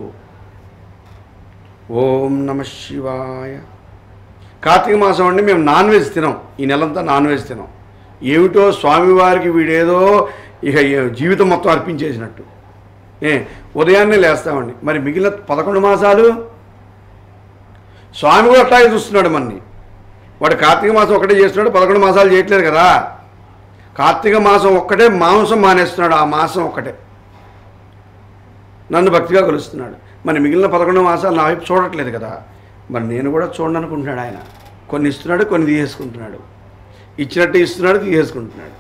ఓం నమ శివాయ. కార్తీక మాసం అండి మేము నాన్ వెజ్ తినాం, ఈ నెలంతా నాన్ వెజ్ తినాం. ఏమిటో స్వామివారికి వీడేదో ఇక జీవితం మొత్తం అర్పించేసినట్టు. ఉదయాన్నే లేస్తామండి. మరి మిగిలిన 11 మాసాలు స్వామి కూడా అట్లాగే చూస్తున్నాడు మనని. వాడు కార్తీక మాసం ఒక్కటే చేస్తున్నాడు, 11 మాసాలు చేయట్లేదు కదా. కార్తీక మాసం ఒక్కటే మాంసం మానేస్తున్నాడు, ఆ మాసం ఒక్కటే నన్ను భక్తిగా కొలుస్తున్నాడు. మరి మిగిలిన 11 మాసాలు నా వైపు చూడట్లేదు కదా. మరి నేను కూడా చూడండి అనుకుంటున్నాడు ఆయన. కొన్ని ఇస్తున్నాడు, కొన్ని తీసేసుకుంటున్నాడు. ఇచ్చినట్టు ఇస్తున్నాడు, తీసేసుకుంటున్నాడు.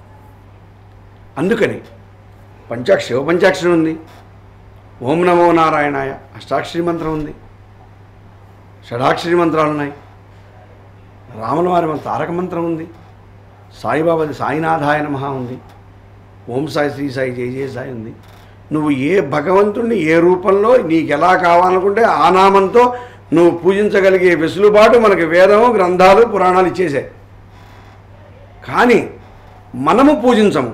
అందుకని శివ పంచాక్షరి ఉంది, ఓం నమో నారాయణాయ అష్టాక్షరి మంత్రం ఉంది, షడాక్షరి మంత్రాలు ఉన్నాయి, రాముల వారి తారక మంత్రం ఉంది, సాయిబాబాది సాయినాథాయ నమః ఉంది, ఓం సాయి శ్రీ సాయి జయ జయ సాయి ఉంది. నువ్వు ఏ భగవంతుడిని ఏ రూపంలో నీకు ఎలా కావాలనుకుంటే ఆ నామంతో నువ్వు పూజించగలిగే వెసులుబాటు మనకి వేదము, గ్రంథాలు, పురాణాలు ఇచ్చేసాయి. కానీ మనము పూజించము.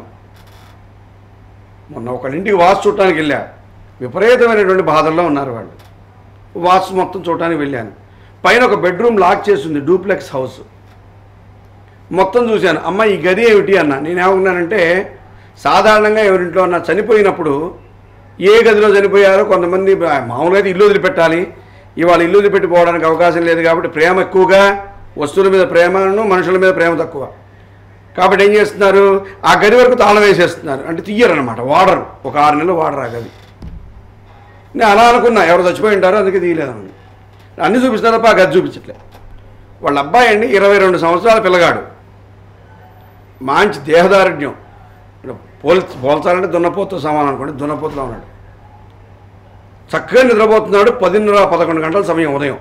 మొన్న ఒకరింటికి వాస్తు చూడటానికి వెళ్ళా, విపరీతమైనటువంటి బాధల్లో ఉన్నారు వాళ్ళు. వాస్తు మొత్తం చూడటానికి వెళ్ళాను. పైన ఒక బెడ్రూమ్ లాక్ చేస్తుంది, డూప్లెక్స్ హౌస్. మొత్తం చూశాను. అమ్మ ఈ గది ఏమిటి అన్న. నేనేమన్నానంటే సాధారణంగా ఎవరింట్లో అన్న చనిపోయినప్పుడు ఏ గదిలో చనిపోయారో కొంతమంది మామూలుగా అయితే ఇల్లు వదిలిపెట్టాలి. ఇవాళ ఇల్లు వదిలిపెట్టిపోవడానికి అవకాశం లేదు కాబట్టి ప్రేమ ఎక్కువగా, వస్తువుల మీద ప్రేమను, మనుషుల మీద ప్రేమ తక్కువ. కాబట్టి ఏం చేస్తున్నారు, ఆ గది వరకు తాళం వేసేస్తున్నారు. అంటే తీయరనమాట, వాడరు. ఒక 6 నెలలు వాడరు ఆ గది. నేను అలా అనుకున్నా, ఎవరు చచ్చిపోయి ఉంటారో అందుకే తీయలేదని. అన్నీ చూపిస్తారు తప్ప ఆ గది చూపించట్లే. వాళ్ళ అబ్బాయి అండి 22 సంవత్సరాల పిల్లగాడు, మంచి దేహదారుఢ్యం. పోల్చాలంటే దున్నపోతు సమానం అనుకోండి, దున్నపోతులో ఉన్నాడు. చక్కగా నిద్రపోతున్నాడు. 10:30-11 గంటల సమయం ఉదయం.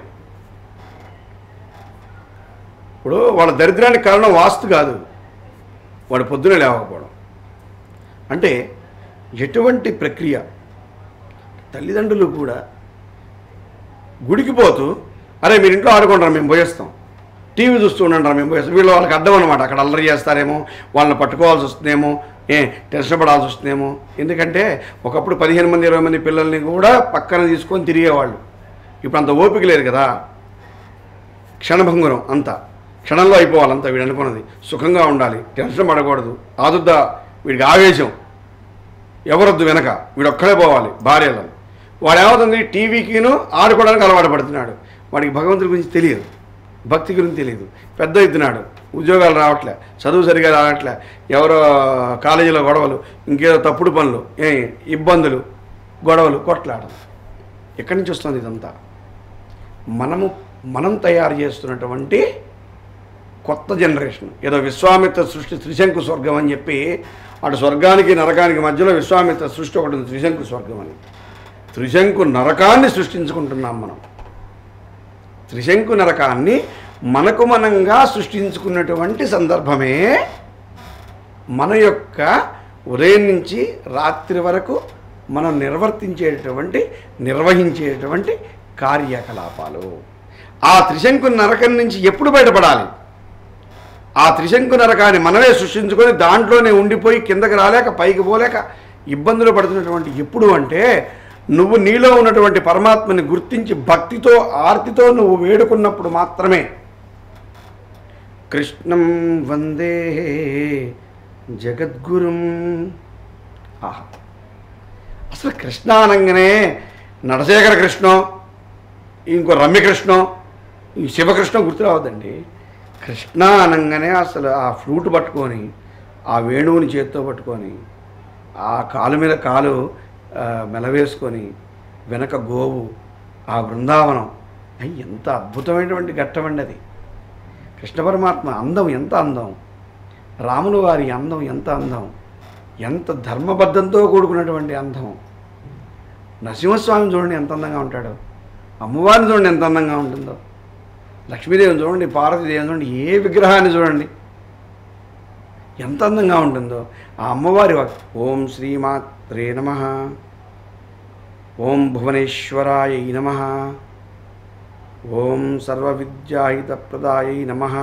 ఇప్పుడు వాళ్ళ దరిద్రానికి కారణం వాస్తు కాదు, వాడు పొద్దునే లేవకపోవడం. అంటే ఎటువంటి ప్రక్రియ. తల్లిదండ్రులు కూడా గుడికి పోతూ అరే మీరు ఇంట్లో ఆడుకుంటారా మేము పోయేస్తాం, టీవీ చూస్తూ ఉండంటారా మేము పోయేస్తాం. వీళ్ళు వాళ్ళకి అర్థం అనమాట, అక్కడ అల్లరి చేస్తారేమో, వాళ్ళని పట్టుకోవాల్సి వస్తుందేమో, టెన్షన్ పడాల్సి వస్తుందేమో. ఎందుకంటే ఒకప్పుడు 15 మంది 20 మంది పిల్లల్ని కూడా పక్కన తీసుకొని తిరిగేవాళ్ళు. ఇప్పుడు అంత ఓపిక లేదు కదా. క్షణభంగురం అంతా, క్షణంలో అయిపోవాలంతా. వీడు అనుకున్నది సుఖంగా ఉండాలి, టెన్షన్ పడకూడదు, ఆదుద్దా వీడికి ఆవేశం, ఎవరొద్దు వెనక, వీడు ఒక్కడే పోవాలి భార్యలను. వాడు ఏమవుతుంది, టీవీకిను ఆడుకోవడానికి అలవాటు పడుతున్నాడు. వాడికి భగవంతుడి గురించి తెలియదు, భక్తి గురించి తెలియదు. పెద్ద ఎత్తున్నాడు, ఉద్యోగాలు రావట్లే, చదువు సరిగా రావట్లే, ఎవరో కాలేజీలో గొడవలు, ఇంకేదో తప్పుడు పనులు, ఇబ్బందులు, గొడవలు, కొట్లాడలు. ఎక్కడి నుంచి వస్తుంది ఇదంతా? మనం తయారు చేస్తున్నటువంటి కొత్త జనరేషన్. ఏదో విశ్వామిత్ర సృష్టి త్రిశంకు స్వర్గం అని చెప్పి, అటు స్వర్గానికి నరకానికి మధ్యలో విశ్వామిత్ర సృష్టి ఒకటి ఉంది, త్రిశంకు స్వర్గం అని. త్రిశంకు నరకాన్ని సృష్టించుకుంటున్నాం మనం. త్రిశంకు నరకాన్ని మనకు మనంగా సృష్టించుకున్నటువంటి సందర్భమే మన యొక్క ఉదయం నుంచి రాత్రి వరకు మనం నిర్వహించేటువంటి కార్యకలాపాలు. ఆ త్రిశంకు నరకం నుంచి ఎప్పుడు బయటపడాలి? ఆ త్రిశంకు నరకాన్ని మనమే సృష్టించుకొని దాంట్లోనే ఉండిపోయి కిందకి రాలేక పైకి పోలేక ఇబ్బందులు పడుతున్నటువంటి ఎప్పుడు అంటే, నువ్వు నీలో ఉన్నటువంటి పరమాత్మని గుర్తించి భక్తితో ఆర్తితో నువ్వు వేడుకున్నప్పుడు మాత్రమే. కృష్ణం వందే జగద్గురుం. ఆహా, అసలు కృష్ణ అనగానే నడశేఖర కృష్ణో, ఇంకో రమ్యకృష్ణో, ఈ శివకృష్ణ గుర్తు రావద్దండి. కృష్ణ అనగానే అసలు ఆ ఫ్లూట్ పట్టుకొని, ఆ వేణువుని చేత్తో పట్టుకొని, ఆ కాలు మీద కాలు మెలవేసుకొని, వెనక గోవు, ఆ బృందావనం, అయ్యి ఎంత అద్భుతమైనటువంటి ఘట్టమండి అది. కృష్ణ పరమాత్మ అందం ఎంత అందం, రాముల వారి అందం ఎంత అందం, ఎంత ధర్మబద్ధంతో కూడుకున్నటువంటి అందం. నరసింహస్వామిని చూడండి ఎంత అందంగా ఉంటాడో, అమ్మవారిని చూడండి ఎంత అందంగా ఉంటుందో, లక్ష్మీదేవిని చూడండి, పార్వతీదేవిని చూడండి, ఏ విగ్రహాన్ని చూడండి ఎంత అందంగా ఉంటుందో. ఆ అమ్మవారి ఓం శ్రీమాత్రే నమః, ఓం భువనేశ్వరాయై నమః, ఓం సర్వవిద్యాహితప్రదాయై నమః.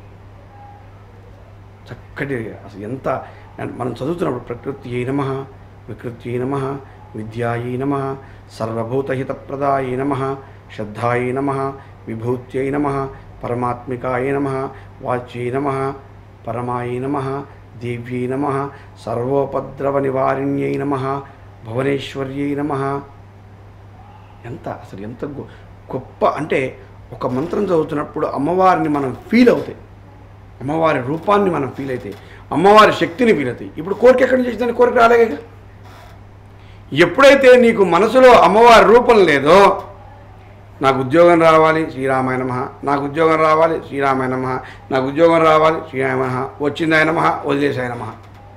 చక్కటి అసలు ఎంత మనం చదువుతున్నప్పుడు ప్రకృత్యై నమః, వికృత్యై నమః, విద్యాయై నమః, సర్వభూతహితప్రదాయై నమః, శ్రద్ధాయై నమః, విభూత్యై నమః, పరమాత్మికాయై నమః, వాచ్యై నమః, పరమాయై నమః, దేవ్యై నమః, సర్వోపద్రవ నివారిణ్యై నమః, భువనేశ్వర్యై నమః. ఎంత అసలు ఎంత గొప్ప అంటే, ఒక మంత్రం చదువుతున్నప్పుడు అమ్మవారిని మనం ఫీల్ అవుతాయి, అమ్మవారి రూపాన్ని మనం ఫీల్ అవుతాయి, అమ్మవారి శక్తిని ఫీల్ అవుతాయి. ఇప్పుడు కోరిక ఎక్కడి నుంచి వచ్చిందని కోరిక రాలేగా. ఎప్పుడైతే నీకు మనసులో అమ్మవారి రూపం లేదో, నాకు ఉద్యోగం రావాలి శ్రీరామాయ నమః, నాకు ఉద్యోగం రావాలి శ్రీరామాయ నమః, నాకు ఉద్యోగం రావాలి శ్రీరామాయ నమః, వచ్చిందాయ నమః, వదిలేసాయ నమః.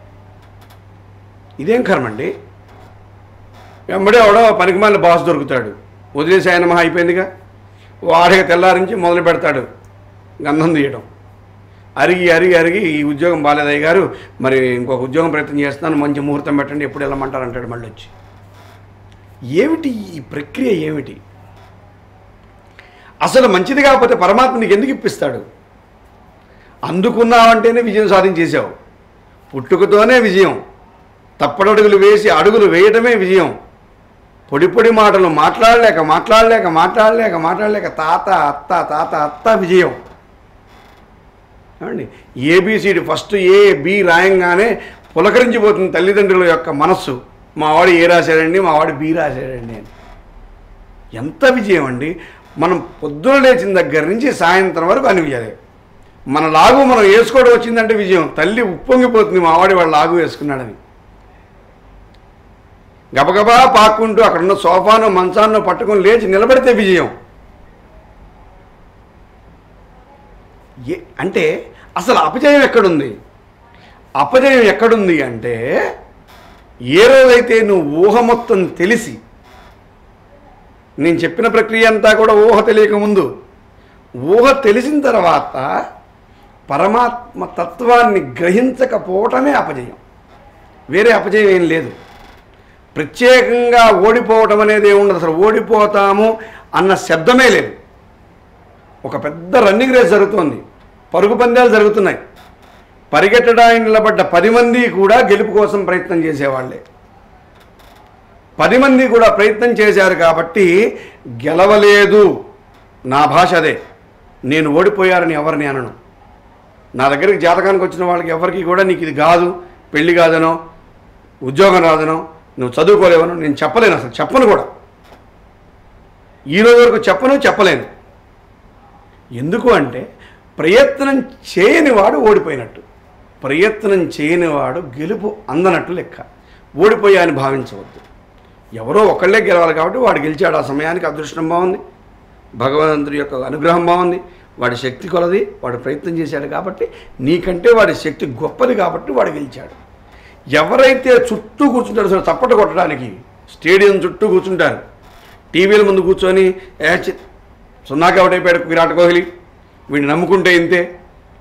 ఇదేం కర్మండి? వెంబడే ఎవడో పనికిమాలిన బాస్ దొరుకుతాడు, వదిలేసాయ నమః అయిపోయిందిగా. వాడికి తెల్లారించి మొదలు పెడతాడు గంధం తీయడం. అరిగి అరిగి అరిగి ఈ ఉద్యోగం బాలేదయ్య గారు, మరి ఇంకొక ఉద్యోగం ప్రయత్నం చేస్తున్నాను, మంచి ముహూర్తం పెట్టండి, ఎప్పుడు వెళ్ళమంటారు అంటాడు మళ్ళీ వచ్చి. ఏమిటి ఈ ప్రక్రియ? ఏమిటి అసలు? మంచిది కాకపోతే పరమాత్మ నీకు ఎందుకు ఇప్పిస్తాడు? అందుకున్నావంటేనే విజయం సాధించేశావు. పుట్టుకతోనే విజయం, తప్పడడుగులు వేసి అడుగులు వేయటమే విజయం. పొడి పొడి మాటలు మాట్లాడలేక మాట్లాడలేక మాట్లాడలేక మాట్లాడలేక తాత అత్త తాత అత్త విజయం. ఏమండి, ఏబిసిడి ఫస్ట్ ఏ బి రాయంగానే పులకరించిపోతుంది తల్లిదండ్రుల యొక్క మనస్సు. మావాడు ఏ రాశాడండి, మావాడు బి రాశాడండి అని. ఎంత విజయం అండి! మనం పొద్దున లేచిన దగ్గర నుంచి సాయంత్రం వరకు అన్ని విజయాలే. మన లాగు మనం వేసుకోవడం వచ్చిందంటే విజయం. తల్లి ఉప్పొంగిపోతుంది మావాడి వాడు లాగు వేసుకున్నాడని. గబగబా పాక్కుంటూ అక్కడున్న సోఫాను మంచాన్నో పట్టుకొని లేచి నిలబడితే విజయం. అంటే అసలు అపజయం ఎక్కడుంది? అపజయం ఎక్కడుంది అంటే, ఏ రోజైతే నువ్వు ఊహ మొత్తం తెలిసి, నేను చెప్పిన ప్రక్రియ అంతా కూడా ఊహ తెలియకముందు, ఊహ తెలిసిన తర్వాత పరమాత్మ తత్వాన్ని గ్రహించకపోవటమే అపజయం. వేరే అపజయం ఏం లేదు. ప్రత్యేకంగా ఓడిపోవటం అనేది ఏముండదు. అసలు ఓడిపోతాము అన్న శబ్దమే లేదు. ఒక పెద్ద రన్నింగ్ రేస్ జరుగుతోంది, పరుగు పందాలు జరుగుతున్నాయి. పరిగెట్టడానికి నిలబడ్డ 10 మంది కూడా గెలుపు కోసం ప్రయత్నం చేసేవాళ్ళే. 10 మంది కూడా ప్రయత్నం చేశారు కాబట్టి గెలవలేదు. నా భాష అదే. నేను ఓడిపోయారని ఎవరిని అనను. నా దగ్గరికి జాతకానికి వచ్చిన వాళ్ళకి ఎవరికి కూడా నీకు ఇది కాదు, పెళ్లి కాదనో, ఉద్యోగం రాదనో, నువ్వు చదువుకోలేవనో నేను చెప్పలేను. అసలు చెప్పను కూడా. ఈరోజు వరకు చెప్పలేను. ఎందుకు అంటే, ప్రయత్నం చేయనివాడు ఓడిపోయినట్టు, ప్రయత్నం చేయనివాడు గెలుపు అందనట్టు లెక్క. ఓడిపోయా అని భావించవద్దు. ఎవరో ఒకళ్ళే గెలవాలి కాబట్టి వాడు గెలిచాడు. ఆ సమయానికి అదృష్టం బాగుంది, భగవంతుడి యొక్క అనుగ్రహం బాగుంది, వాడి శక్తి కొలది, వాడు ప్రయత్నం చేశాడు కాబట్టి, నీకంటే వాడి శక్తి గొప్పది కాబట్టి వాడు గెలిచాడు. ఎవరైతే చుట్టూ కూర్చుంటారో అసలు చప్పట కొట్టడానికి స్టేడియం చుట్టూ కూర్చుంటారు, టీవీల ముందు కూర్చొని 0కి అవుట్ అయిపోయాడు విరాట్ కోహ్లీ, వీడిని నమ్ముకుంటే ఇంతే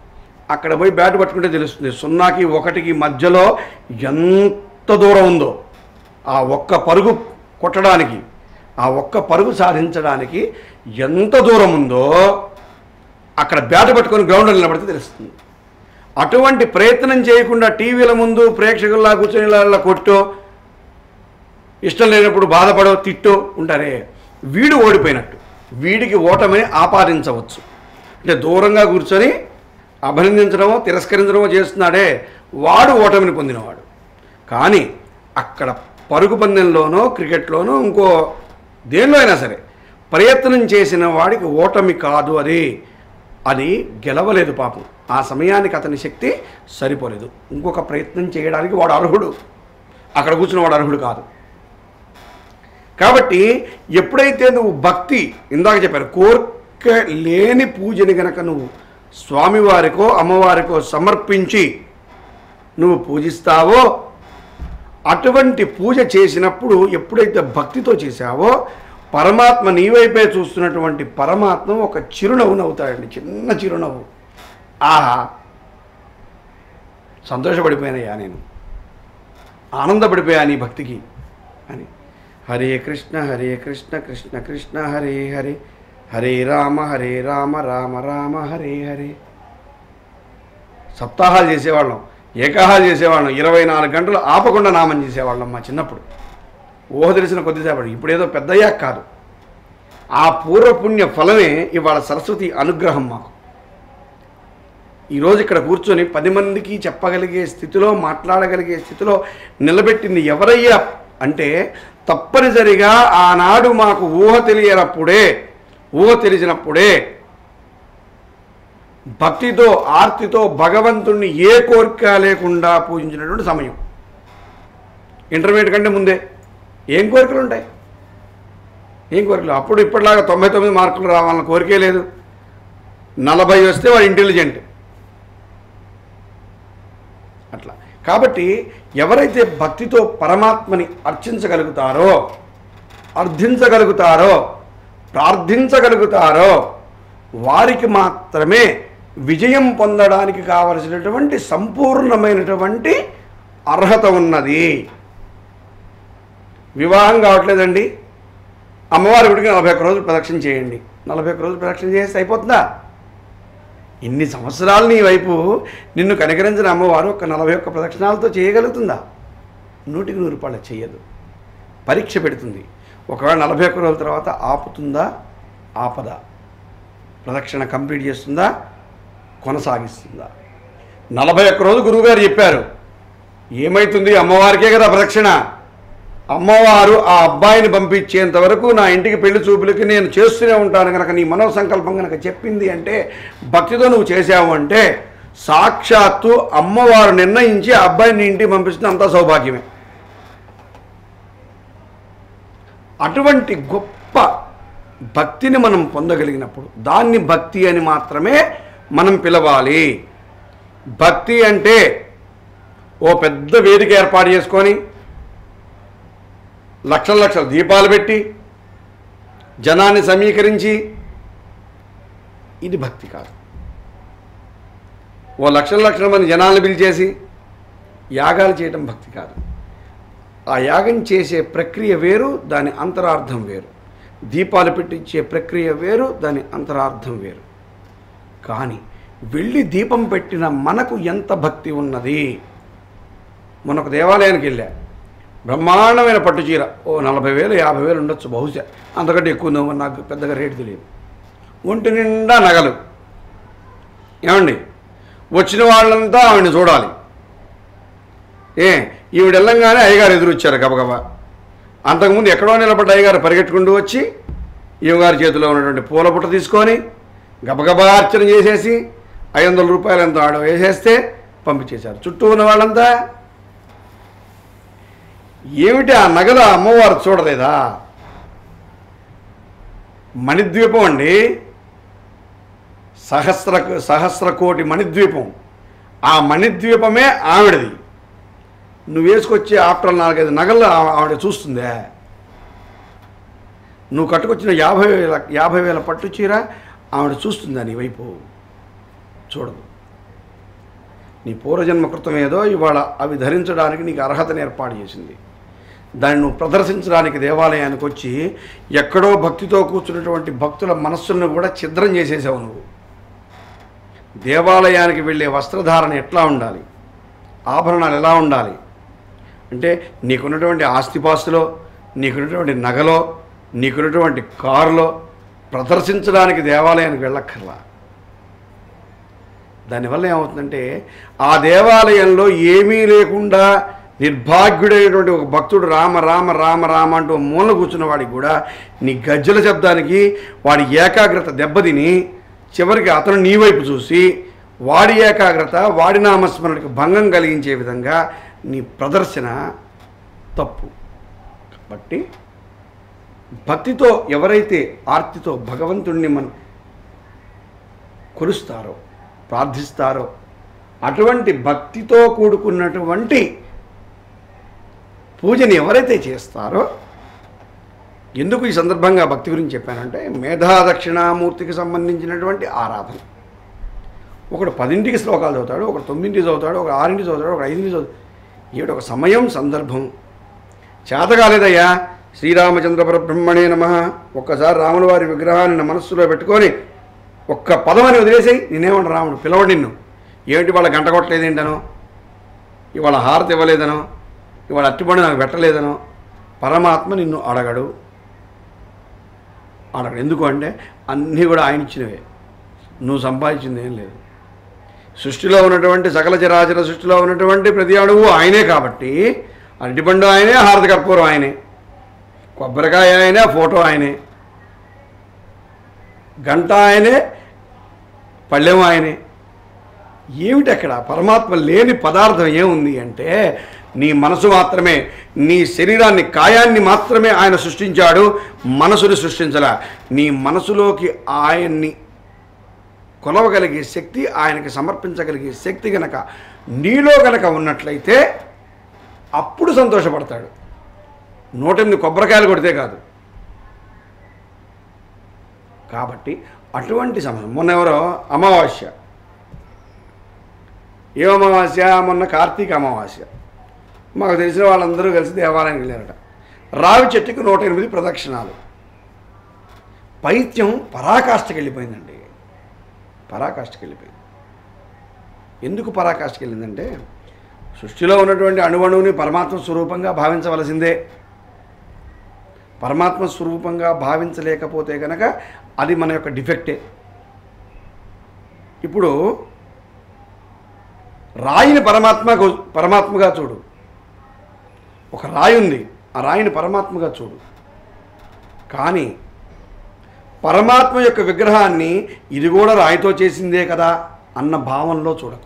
అక్కడ పోయి బ్యాట్ పట్టుకుంటే తెలుస్తుంది 0కి 1కి మధ్యలో ఎంత దూరం ఉందో. ఆ ఒక్క పరుగు కొట్టడానికి, ఆ ఒక్క పరుగు సాధించడానికి ఎంత దూరం ఉందో అక్కడ బ్యాట్ పట్టుకొని గ్రౌండ్లో నిలబడితే తెలుస్తుంది. అటువంటి ప్రయత్నం చేయకుండా టీవీల ముందు ప్రేక్షకుల్లా కూర్చొని ఇలా కొట్టో, ఇష్టం లేనప్పుడు బాధపడో, తిట్టో ఉంటారే, వీడు ఓడిపోయినట్టు. వీడికి ఓటమిని ఆపాదించవచ్చు. అంటే దూరంగా కూర్చొని అభినందించడమో తిరస్కరించడమో చేస్తున్నాడే, వాడు ఓటమిని పొందినవాడు. కానీ అక్కడ పరుగు పందెంలోనో, క్రికెట్లోనో, ఇంకో దేనిలో అయినా సరే ప్రయత్నం చేసిన వాడికి ఓటమి కాదు అది గెలవలేదు పాపం. ఆ సమయానికి అతని శక్తి సరిపోలేదు. ఇంకొక ప్రయత్నం చేయడానికి వాడు అర్హుడు, అక్కడ కూర్చున్న వాడు అర్హుడు కాదు. కాబట్టి ఎప్పుడైతే నువ్వు భక్తి, ఇందాక చెప్పారు, కోరిక లేని పూజని గనక నువ్వు స్వామివారికో అమ్మవారికో సమర్పించి నువ్వు పూజిస్తావో, అటువంటి పూజ చేసినప్పుడు ఎప్పుడైతే భక్తితో చేశావో, పరమాత్మ నీ వైపే చూస్తున్నటువంటి పరమాత్మ ఒక చిరునవ్వు నవ్వుతాడండి, చిన్న చిరునవ్వు. ఆహా, సంతోషపడిపోయానయ్యా, నేను ఆనందపడిపోయా నీ భక్తికి అని. హరే కృష్ణ కృష్ణ కృష్ణ హరే హరే, హరే రామ రామ రామ హరే హరే. సప్తాహాలు చేసేవాళ్ళం, ఏకాహాలు చేసేవాళ్ళం, 24 గంటలు ఆపకుండా నామం చేసేవాళ్ళం మా చిన్నప్పుడు. ఊహ తెలిసిన కొద్దిసేపటి. ఇప్పుడు ఏదో పెద్దయ్యాక కాదు. ఆ పూర్వపుణ్య ఫలమే ఇవాళ సరస్వతి అనుగ్రహం మాకు. ఈరోజు ఇక్కడ కూర్చొని 10 మందికి చెప్పగలిగే స్థితిలో, మాట్లాడగలిగే స్థితిలో నిలబెట్టింది ఎవరయ్యా అంటే, తప్పనిసరిగా ఆనాడు మాకు ఊహ తెలిసినప్పుడే భక్తితో ఆర్తితో భగవంతుణ్ణి ఏ కోరిక లేకుండా పూజించినటువంటి సమయం. ఇంటర్మీడియట్ కంటే ముందే ఏం కోరికలు ఉంటాయి? ఏం కోరికలు? అప్పుడు ఇప్పటిలాగా 99 మార్కులు రావాలన్న కోరికే లేదు. 40 వస్తే వాడు ఇంటెలిజెంట్ అట్లా. కాబట్టి ఎవరైతే భక్తితో పరమాత్మని అర్చించగలుగుతారో, అర్థించగలుగుతారో, ప్రార్థించగలుగుతారో వారికి మాత్రమే విజయం పొందడానికి కావలసినటువంటి సంపూర్ణమైనటువంటి అర్హత ఉన్నది. వివాహం కావట్లేదండి, అమ్మవారి గుడికి 41 రోజులు ప్రదక్షిణ చేయండి. 41 రోజులు ప్రదక్షిణ చేస్తే అయిపోతుందా? ఇన్ని సంవత్సరాలు నీ వైపు నిన్ను కనికరించిన అమ్మవారు ఒక 41 ప్రదక్షిణాలతో చేయగలుగుతుందా? 100కి 100 రూపాయలు చేయదు, పరీక్ష పెడుతుంది. ఒకవేళ 41 రోజుల తర్వాత ఆపుతుందా, ఆపదా, ప్రదక్షిణ కంప్లీట్ చేస్తుందా, కొనసాగిస్తుందా? 41 రోజులు గురువుగారు చెప్పారు. ఏమవుతుంది? అమ్మవారికే కదా ప్రదక్షిణ. అమ్మవారు ఆ అబ్బాయిని పంపించేంత వరకు నా ఇంటికి పెళ్లి చూపులకి నేను చేస్తూనే ఉంటాను కనుక, నీ మనోసంకల్పం కనుక చెప్పింది అంటే, భక్తితో నువ్వు చేసావు అంటే, సాక్షాత్తు అమ్మవారు నిర్ణయించి ఆ అబ్బాయిని ఇంటికి పంపిస్తుంది. అంతా సౌభాగ్యమే. అటువంటి గొప్ప భక్తిని మనం పొందగలిగినప్పుడు దాన్ని భక్తి అని మాత్రమే మనం పిలవాలి. భక్తి అంటే ఓ పెద్ద వేదిక ఏర్పాటు చేసుకొని లక్షల దీపాలు పెట్టి జనాన్ని సమీకరించి, ఇది భక్తి కాదు. ఓ లక్షల మంది జనాలను పిలిచేసి యాగాలు చేయటం భక్తి కాదు. ఆ యాగం చేసే ప్రక్రియ వేరు, దాని అంతరార్థం వేరు. దీపాలు పెట్టించే ప్రక్రియ వేరు, దాని అంతరార్థం వేరు. కానీ వెళ్ళి దీపం పెట్టిన మనకు ఎంత భక్తి ఉన్నది. మనకు దేవాలయానికి వెళ్ళా, బ్రహ్మాండమైన పట్టు చీర ఓ 40,000 50,000 ఉండొచ్చు బహుశా, అంతకంటే ఎక్కువ ఉందో నాకు పెద్దగా రేటు తెలియదు. ఒంటి నిండా నగలు. ఏమండి, వచ్చిన వాళ్ళంతా ఆవిడని చూడాలి. ఈవిడ వెళ్ళంగానే అయ్యగారు ఎదురొచ్చారు గబగబా. అంతకుముందు ఎక్కడో నిలబడ్డ అయ్యగారు పరిగెట్టుకుంటూ వచ్చి ఈవగారి చేతిలో ఉన్నటువంటి పూల బుట్ట తీసుకొని గబగబా అర్చన చేసేసి 500 రూపాయలు ఎంతో ఆడ వేసేస్తే పంపించేశారు. చుట్టూ ఉన్న వాళ్ళంతా ఏమిటి ఆ నగల అమ్మవారు చూడలేదా? మణిద్వీపం అండి, సహస్ర కోటి మణిద్వీపం. ఆ మణిద్వీపమే ఆవిడది. నువ్వు వేసుకొచ్చే ఆఫ్టర్ 4-5 నగలు ఆవిడ చూస్తుందే. నువ్వు కట్టుకొచ్చిన 50,000 పట్టు చీర ఆవిడ చూస్తుందా నీ వైపు? చూడదు. నీ పూర్వజన్మ కృతం ఏదో ఇవాళ అవి ధరించడానికి నీకు అర్హతను ఏర్పాటు చేసింది. దాన్ని నువ్వు ప్రదర్శించడానికి దేవాలయానికి వచ్చి ఎక్కడో భక్తితో కూర్చున్నటువంటి భక్తుల మనస్సులను కూడా ఛిద్రం చేసేసావు నువ్వు. దేవాలయానికి వెళ్ళే వస్త్రధారణ ఎట్లా ఉండాలి, ఆభరణాలు ఎలా ఉండాలి అంటే నీకున్నటువంటి ఆస్తిపాస్తులో, నీకున్నటువంటి నగలో, నీకున్నటువంటి కారులో ప్రదర్శించడానికి దేవాలయానికి వెళ్ళక్కర్లా. దానివల్ల ఏమవుతుందంటే ఆ దేవాలయంలో ఏమీ లేకుండా నిర్భాగ్యుడైనటువంటి ఒక భక్తుడు రామ రామ రామ రామ అంటూ మూల కూర్చున్న వాడికి కూడా నీ గజ్జల శబ్దానికి వాడి ఏకాగ్రత దెబ్బతిని చివరికి అతను నీ వైపు చూసి వాడి ఏకాగ్రత, వాడి నామస్మరణకి భంగం కలిగించే విధంగా నీ ప్రదర్శన తప్పు. కాబట్టి భక్తితో ఎవరైతే ఆర్తితో భగవంతుడిని కొలుస్తారో, ప్రార్థిస్తారో, అటువంటి భక్తితో కూడుకున్నటువంటి పూజని ఎవరైతే చేస్తారో, ఎందుకు ఈ సందర్భంగా భక్తి గురించి చెప్పానంటే మేధా దక్షిణామూర్తికి సంబంధించినటువంటి ఆరాధన. ఒకడు 10 శ్లోకాలు చదువుతాడు, ఒకడు 9 చదువుతాడు, ఒక 6 చదువుతాడు, ఒక 5 చదువుతాడు. ఏమిటి ఒక సమయం సందర్భం చేత కాలేదయ్యా. శ్రీరామచంద్ర పరబ్రహ్మణే నమః ఒక్కసారి రాముల వారి విగ్రహాన్ని మనస్సులో పెట్టుకొని ఒక్క పదమని వదిలేసి నేనేమంట రాముడు పిలవడు నిన్ను. ఏమిటి వాళ్ళ గంట కొట్టలేదేంటనో, ఇవాళ హారతి ఇవ్వలేదనో, ఇవాళ అట్టిపండు నాకు పెట్టలేదనో పరమాత్మ నిన్ను అడగడు. ఎందుకు అంటే అన్నీ కూడా ఆయన ఇచ్చినవే, నువ్వు సంపాదించింది ఏం లేదు. సృష్టిలో ఉన్నటువంటి సకల చరాచర సృష్టిలో ఉన్నటువంటి ప్రతి అడుగు ఆయనే కాబట్టి అరటిపండు ఆయనే, హారతి కర్పూరం ఆయనే, కొబ్బరికాయ ఆయనే, ఫోటో ఆయనే, గంట ఆయనే, పళ్ళెం ఆయనే. ఏమిటి అక్కడ పరమాత్మ లేని పదార్థం ఏముంది అంటే నీ మనసు మాత్రమే. నీ శరీరాన్ని, కాయాన్ని మాత్రమే ఆయన సృష్టించాడు, మనసుని సృష్టించలా. నీ మనసులోకి ఆయన్ని కొలవగలిగే శక్తి, ఆయనకి సమర్పించగలిగే శక్తి గనక నీలో గనక ఉన్నట్లయితే అప్పుడు సంతోషపడతాడు. 108 కొబ్బరికాయలు కొడితే కాదు. కాబట్టి అటువంటి సమయం మొన్న ఎవరో అమావాస్య, ఏ అమావాస్య, మొన్న కార్తీక అమావాస్య, మాకు తెలిసిన వాళ్ళందరూ కలిసి దేవాలయానికి వెళ్ళారట. రావి చెట్టుకి 108 ప్రదక్షిణాలు. పైత్యం పరాకాష్ఠకి వెళ్ళిపోయిందండి, పరాకాష్ఠకి వెళ్ళిపోయింది. ఎందుకు పరాకాష్ఠకి వెళ్ళిందంటే సృష్టిలో ఉన్నటువంటి అణువణువుని పరమాత్మ స్వరూపంగా భావించవలసిందే. పరమాత్మ స్వరూపంగా భావించలేకపోతే కనుక అది మన యొక్క డిఫెక్టే. ఇప్పుడు రాయిని పరమాత్మగా చూడు. ఒక రాయి ఉంది, ఆ రాయిని పరమాత్మగా చూడు. కానీ పరమాత్మ యొక్క విగ్రహాన్ని ఇది కూడా రాయితో చేసిందే కదా అన్న భావంలో చూడకు.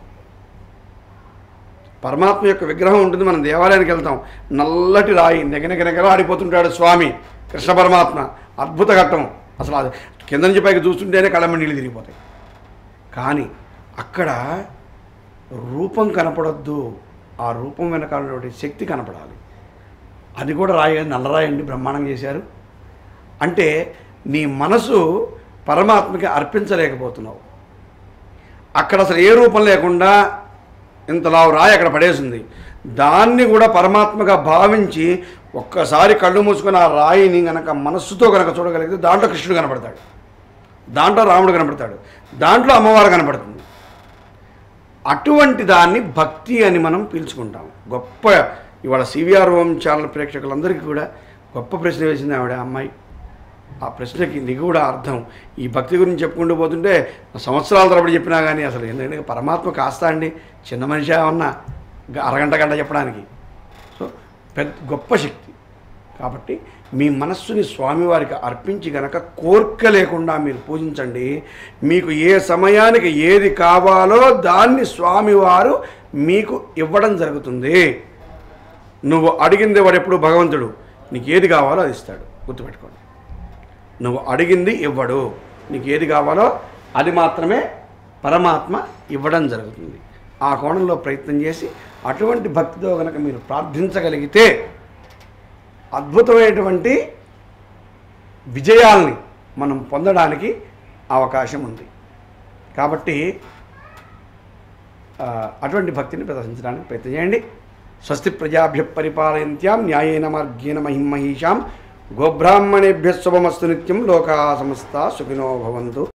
పరమాత్మ యొక్క విగ్రహం ఉంటుంది, మనం దేవాలయానికి వెళ్తాం, నల్లటి రాయి నెగనెగనెగలా ఆడిపోతుంటాడు స్వామి కృష్ణ పరమాత్మ. అద్భుత ఘట్టం అసలు. అది కింద నుంచి పైకి చూస్తుంటేనే కళ్ళమ్మ నీళ్ళు తిరిగిపోతాయి. కానీ అక్కడ రూపం కనపడొద్దు, ఆ రూపం వెనకాలటువంటి శక్తి కనపడాలి. అది కూడా రాయి, నల్లరాయి అండి బ్రహ్మాండం చేశారు. అంటే నీ మనసు పరమాత్మకి అర్పించలేకపోతున్నావు. అక్కడ అసలు ఏ రూపం లేకుండా ఇంతలా రాయి అక్కడ పడేసింది. దాన్ని కూడా పరమాత్మగా భావించి ఒక్కసారి కళ్ళు మూసుకొని ఆ రాయిని గనక మనస్సుతో కనుక చూడగలిగితే దాంట్లో కృష్ణుడు కనపడతాడు, దాంట్లో రాముడు కనపడతాడు, దాంట్లో అమ్మవారు కనపడుతుంది. అటువంటి దాన్ని భక్తి అని మనం పిలుచుకుంటాం. గొప్ప ఇవాళ సివిఆర్ ఓం ఛానల్ ప్రేక్షకులందరికీ కూడా గొప్ప ప్రశ్న వేసింది ఆవిడ అమ్మాయి. ఆ ప్రశ్నకి నిగూఢ అర్థం ఈ భక్తి గురించి చెప్పుకుంటూ పోతుంటే సంవత్సరాల తరబడి చెప్పినా కానీ అసలు ఏంటంటే పరమాత్మ కాస్తా అండి చిన్న మనిషి ఏమన్నా అరగంట చెప్పడానికి. సో గొప్ప శక్తి. కాబట్టి మీ మనస్సుని స్వామివారికి అర్పించి గనక కోర్క లేకుండా మీరు పూజించండి. మీకు ఏ సమయానికి ఏది కావాలో దాన్ని స్వామివారు మీకు ఇవ్వడం జరుగుతుంది. నువ్వు అడిగింది వాడు ఎప్పుడు భగవంతుడు నీకు ఏది కావాలో అది ఇస్తాడు, గుర్తుపెట్టుకోండి. నువ్వు అడిగింది ఇవ్వడు, నీకు ఏది కావాలో అది మాత్రమే పరమాత్మ ఇవ్వడం జరుగుతుంది. ఆ కోణంలో ప్రయత్నం చేసి అటువంటి భక్తితో కనుక మీరు ప్రార్థించగలిగితే అద్భుతమైనటువంటి విజయాల్ని మనం పొందడానికి అవకాశం ఉంది. కాబట్టి అటువంటి భక్తిని ప్రదర్శించడానికి ప్రయత్నం చేయండి. స్వస్తి ప్రజాభ్య పరిపాలయంత్యాం న్యాయేన మార్గేణ మహిమహీషాం గోబ్రాహ్మణేభ్య శుభమస్తు నిత్యం లోకా సమస్తా సుఖినో భవంతు.